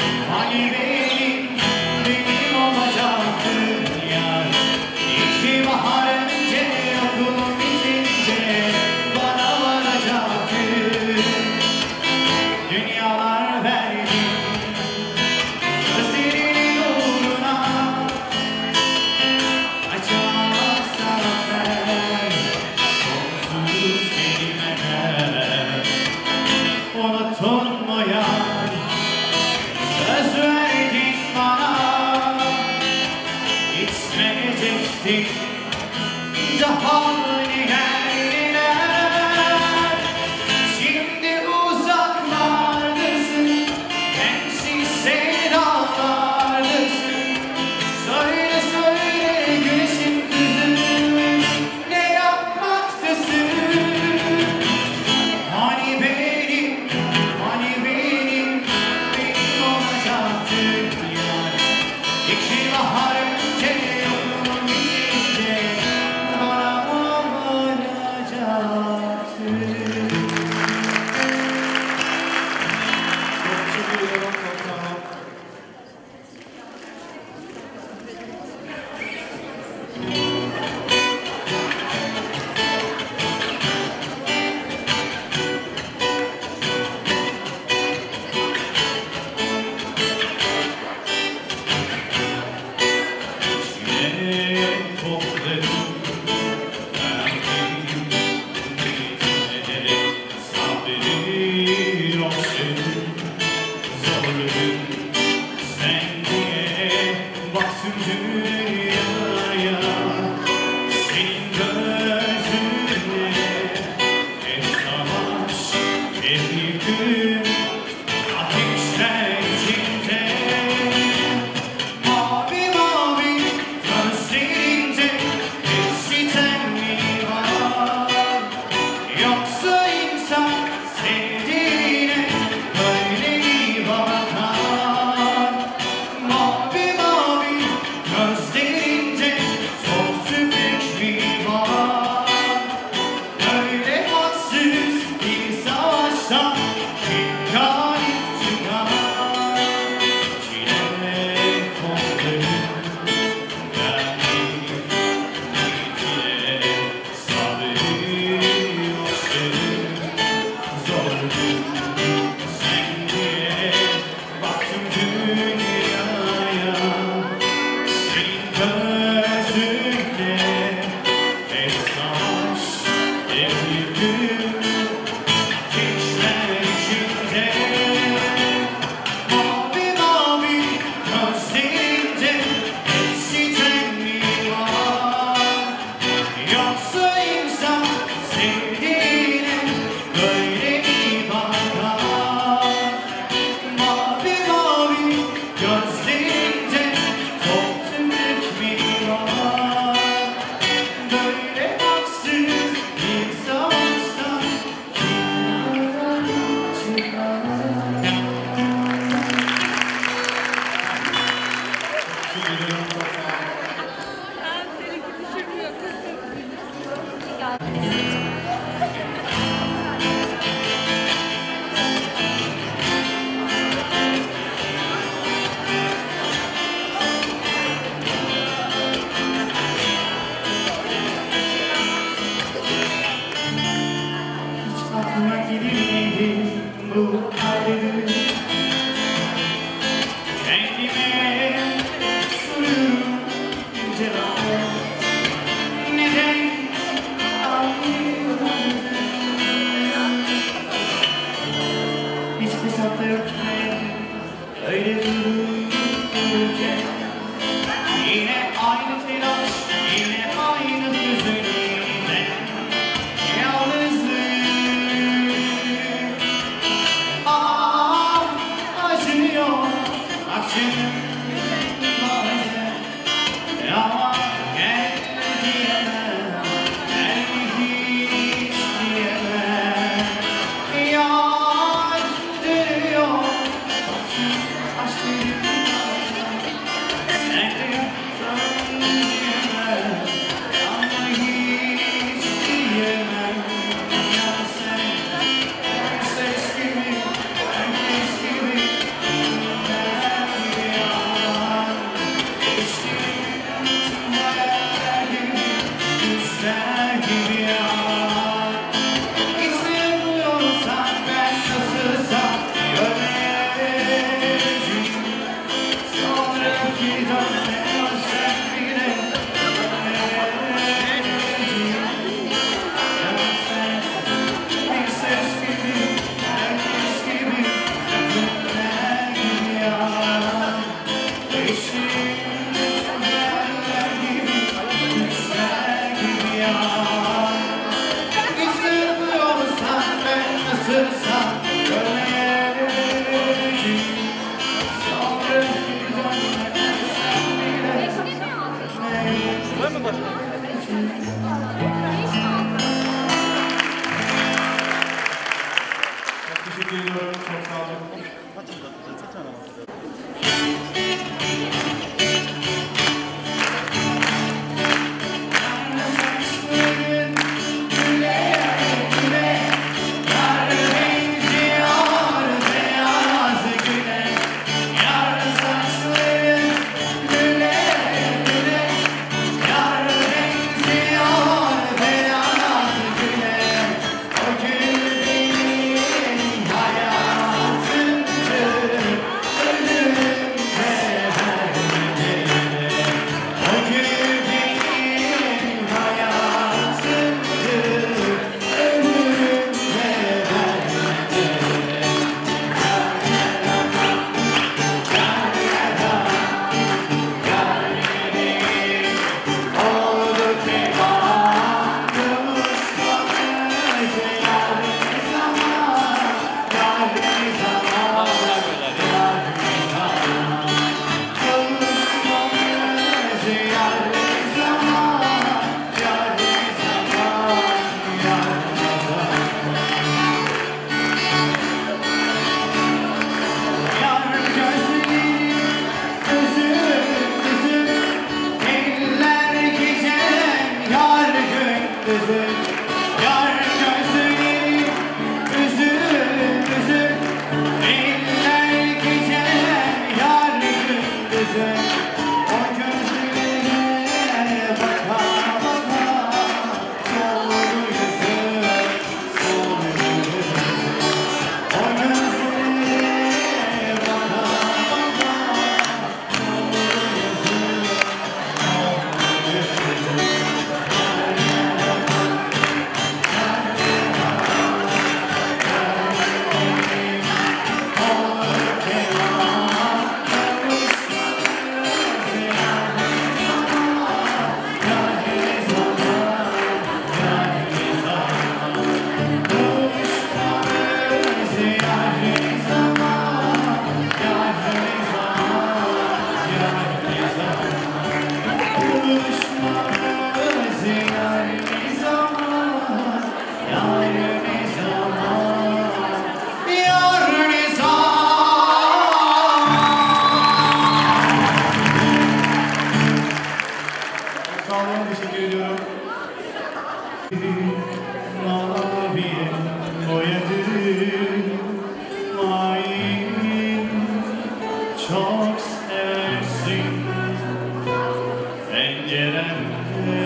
olacaktın yar. İki bahar önce okulum bitince bana varacaktın. Dünyalar verdim gözlerinin uğruna, açamazsan sen sonsuz kelimeler. Unutulmayan söz verdin bana, gitmeyeceksin daha neler. Şimdi uzaklardasın, bensiz sevdalardasın. Söyle söyle güneşin kızı, ne yapmaktasın? Hani benim olacaktın yar. İki bahar önce okulum bitince bana varacaktın. Çok teşekkür ederim. Çok sağ olun. İçine topladım verdim bitmedi. Sabri yok senin zorladın sen diye baksın dünyaya. Senin gözünle hep savaş, hep yıkım, ateşler içinde. Mavi mavi gözlerinde hep sitem mi var? Yoksa insan sevdiğine böyle mi bakar? Mavi mavi gözlerinde çok tüfek mi var? Böyle haksız bir savaştan kim galip çıkar? Çile koplarım verdim gittiler. Sabrı yok senin zorladın sen diye baktım dünyaya. Senin gözünle hep savaş, hep yıkım, ateşler içinde. Mavi mavi gözlerinde hep sitem mi var? Yoksa insan sevdiğine böyle mi bakar? Mavi mavi gözlerinde çok tüfek mi var? Böyle haksız bir savaştan kim galip çıkar? Teşekkür ederim. Çok sağ olun. Hiç aklıma gelmedi bu ayrılık. Kendime soruyorum cevap. Neden aynı düşler gibi yar. İstemiyorsan ben nasılsam görmeyeceğim. Sonraki dönmezsen bile görmeyeceğim. Ya sen bir ses gibi, herkes gibi, düşler gibi yar. Eşim düşler gibi, düşler gibi yar. İstemiyorsan ben nasılsam görmeyeceğim. Sonraki dönmezsen bile Çok teşekkür ediyorum. Çok sağ olun. saçların güle güle, yar benziyor beyaz güle. Yar saçların güle güle, yar benziyor beyaz güle. O gül benim hayatımdır, ölümde vermedi. O gül benim hayatımdır, ölümde vermedi. Oldu ki bağrımız kalmış, yar bir zaman, yar bir zaman, yar bir zaman. Kavuşmamız yar bir zaman, yar bir zaman, yar bir zaman. Yar gözleri, gözüm, gözüm, eller gecem, yar gündüzüm. Yar gözleri, gözüm, gözüm, eller gecem, yar gündüzüm. O gözlerine baka baka, soldu yüzüm, soldu yüzüm. O gözlerine baka baka, soldu yüzüm, soldu yüzüm. Sağ olun. Teşekkür ediyorum. Maviye boyadım, mayin çok seversin. Penceremde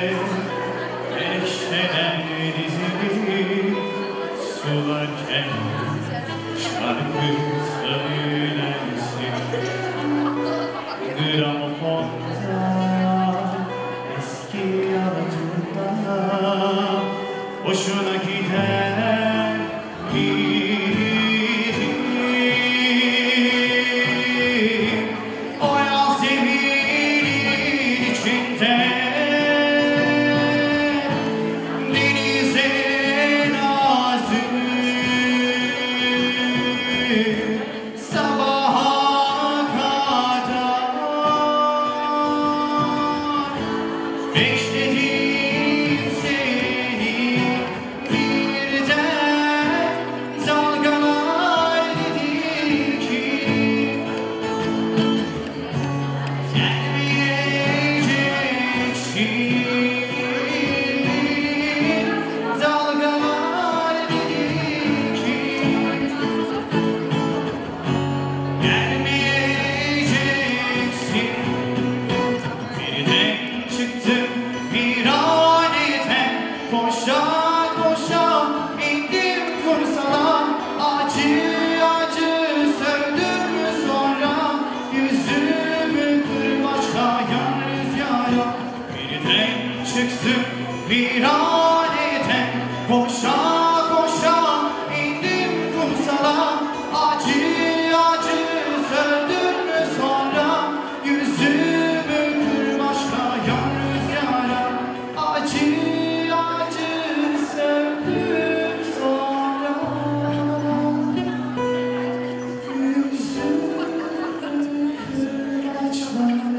neşeden dizili sularken şarkı söylensin. Gramofonda eski yaratımda hoşuna giden biri. O Yasemin'in içinde denize nazım, sabaha kadar bekledim seni. çıksın viraneden. Koşa koşa indim kumsala, acı acı söndüm sonra. Yüzümü başlayan rüzgara, acı acı söndüm sonra. Yüzümü başlayan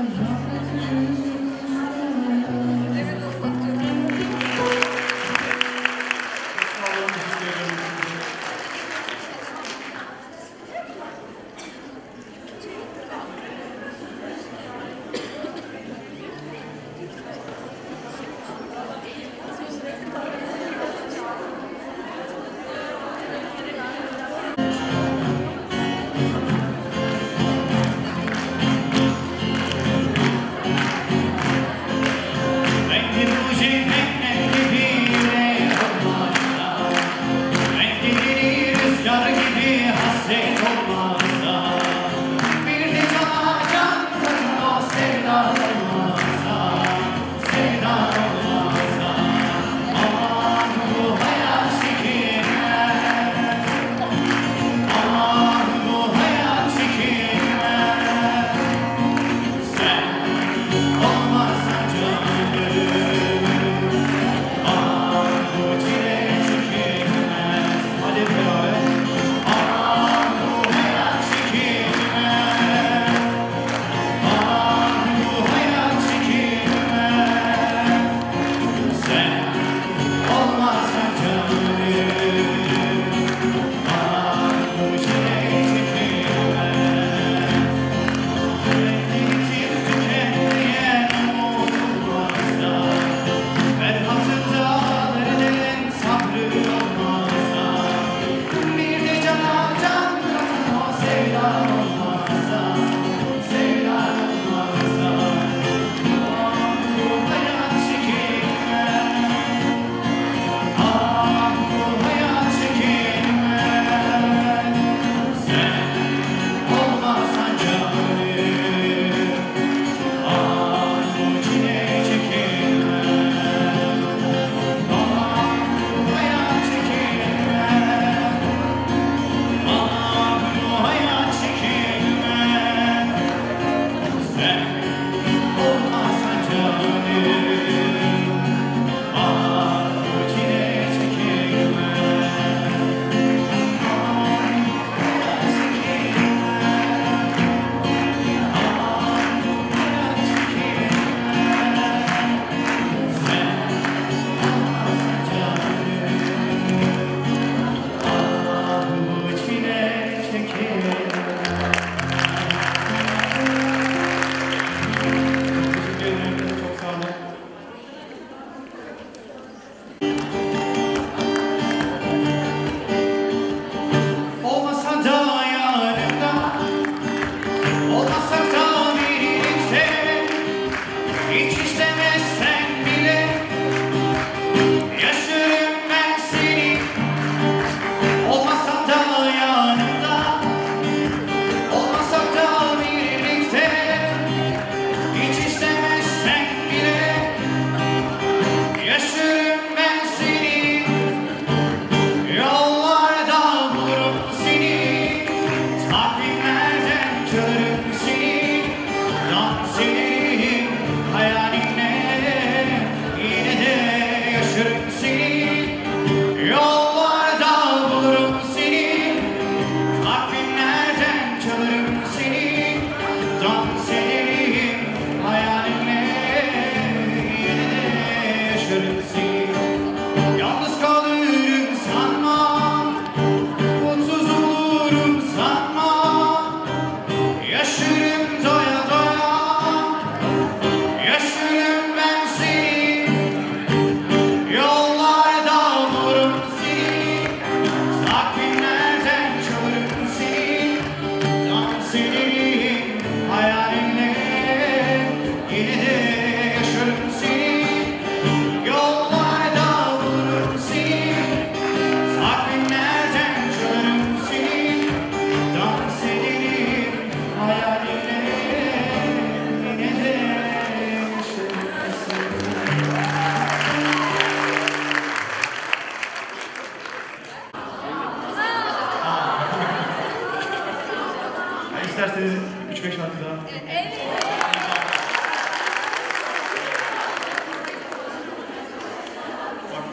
Yollar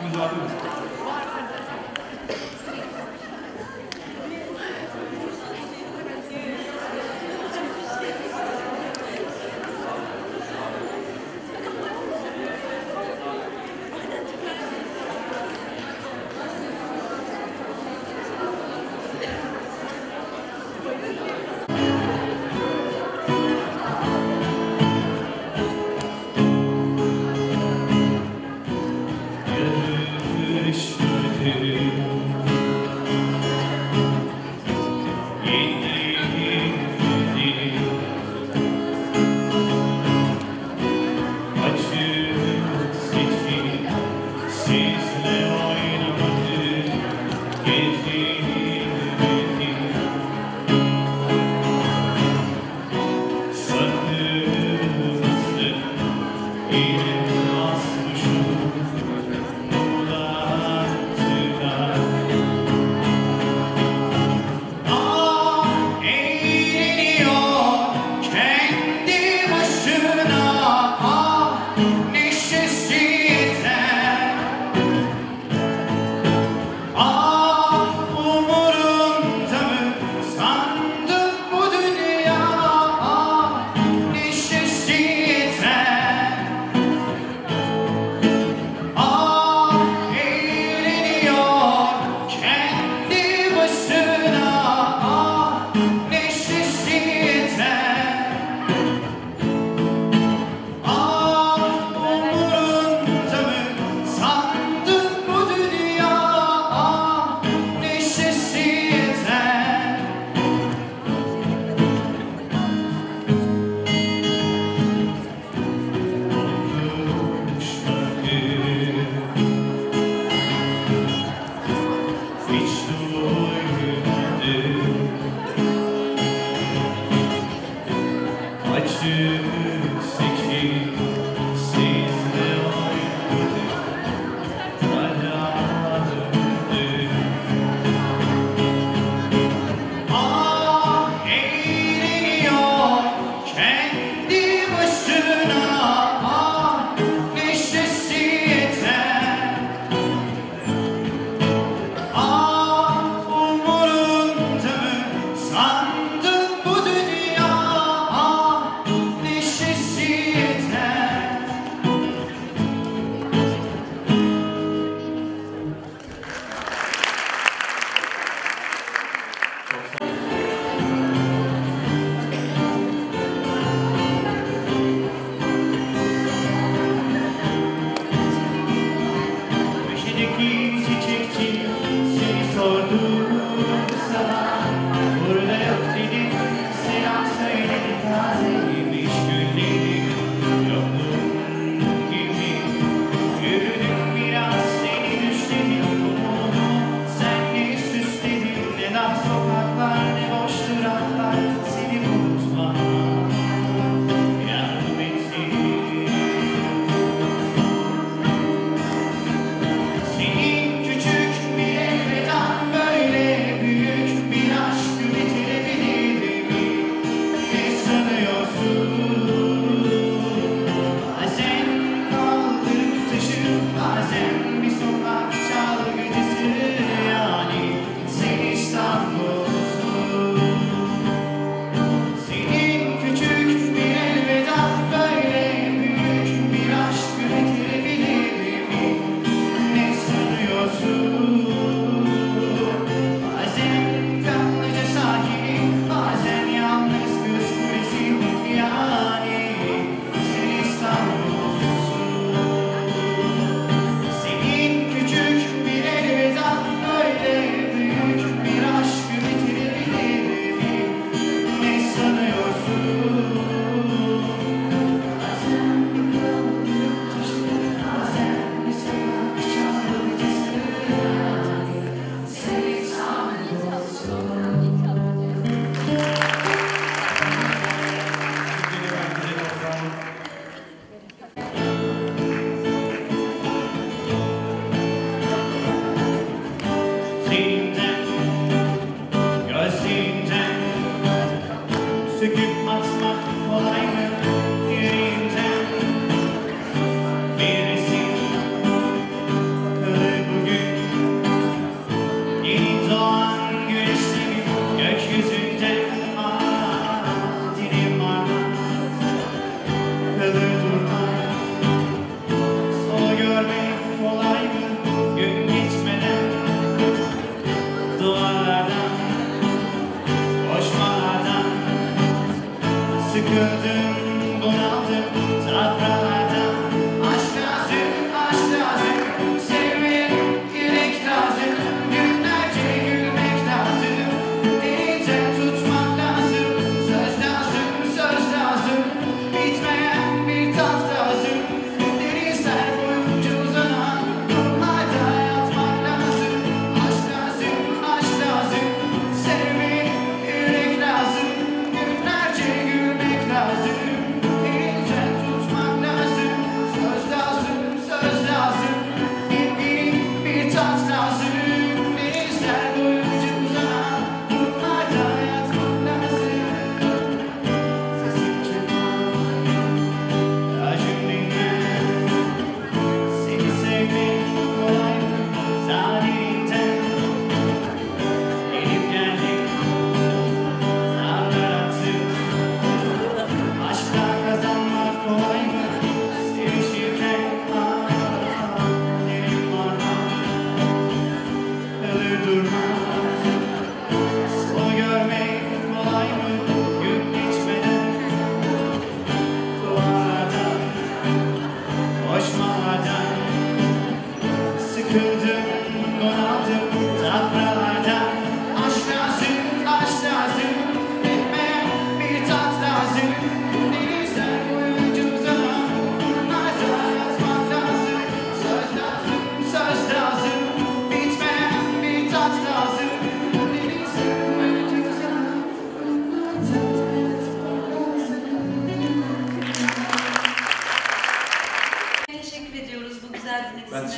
vaktinizi alıyoruz.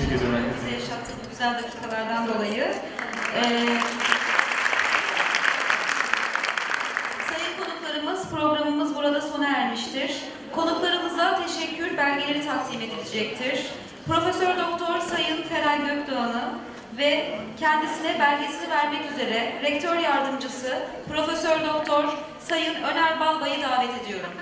Teşekkür ederim. Bize yaşattığı bu güzel dakikalardan dolayı. Sayın konuklarımız, programımız burada sona ermiştir. Konuklarımıza teşekkür belgeleri takdim edilecektir. Profesör Doktor Sayın Feray Gökdoğan'ı ve kendisine belgesini vermek üzere Rektör Yardımcısı Profesör Doktor Sayın Öner Balbay'ı davet ediyorum.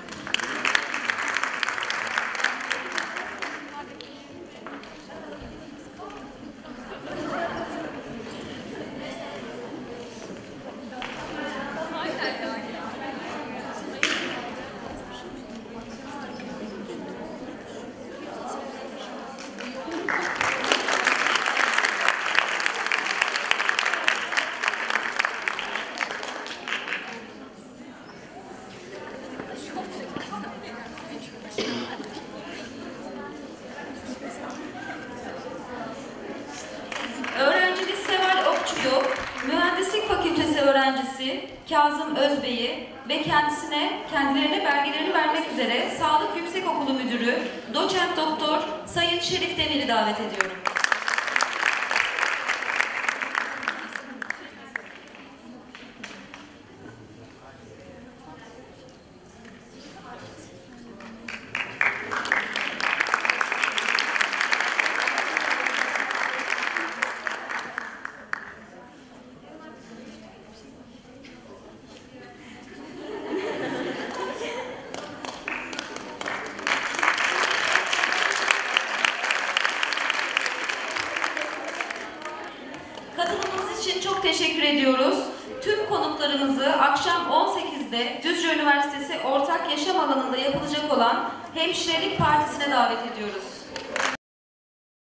Öğrencimiz Seval Okçu'yu, Mühendislik Fakültesi öğrencisi Kazım Özbey'i ve kendilerine belgelerini vermek üzere Sağlık Yüksekokulu Müdürü Doçent Doktor Sayın Şerif Demir'i davet ediyorum. Katılımınız için çok teşekkür ediyoruz. Tüm konuklarımızı akşam 18'de Düzce Üniversitesi Ortak Yaşam Alanı'nda yapılacak olan Hemşirelik Partisi'ne davet ediyoruz.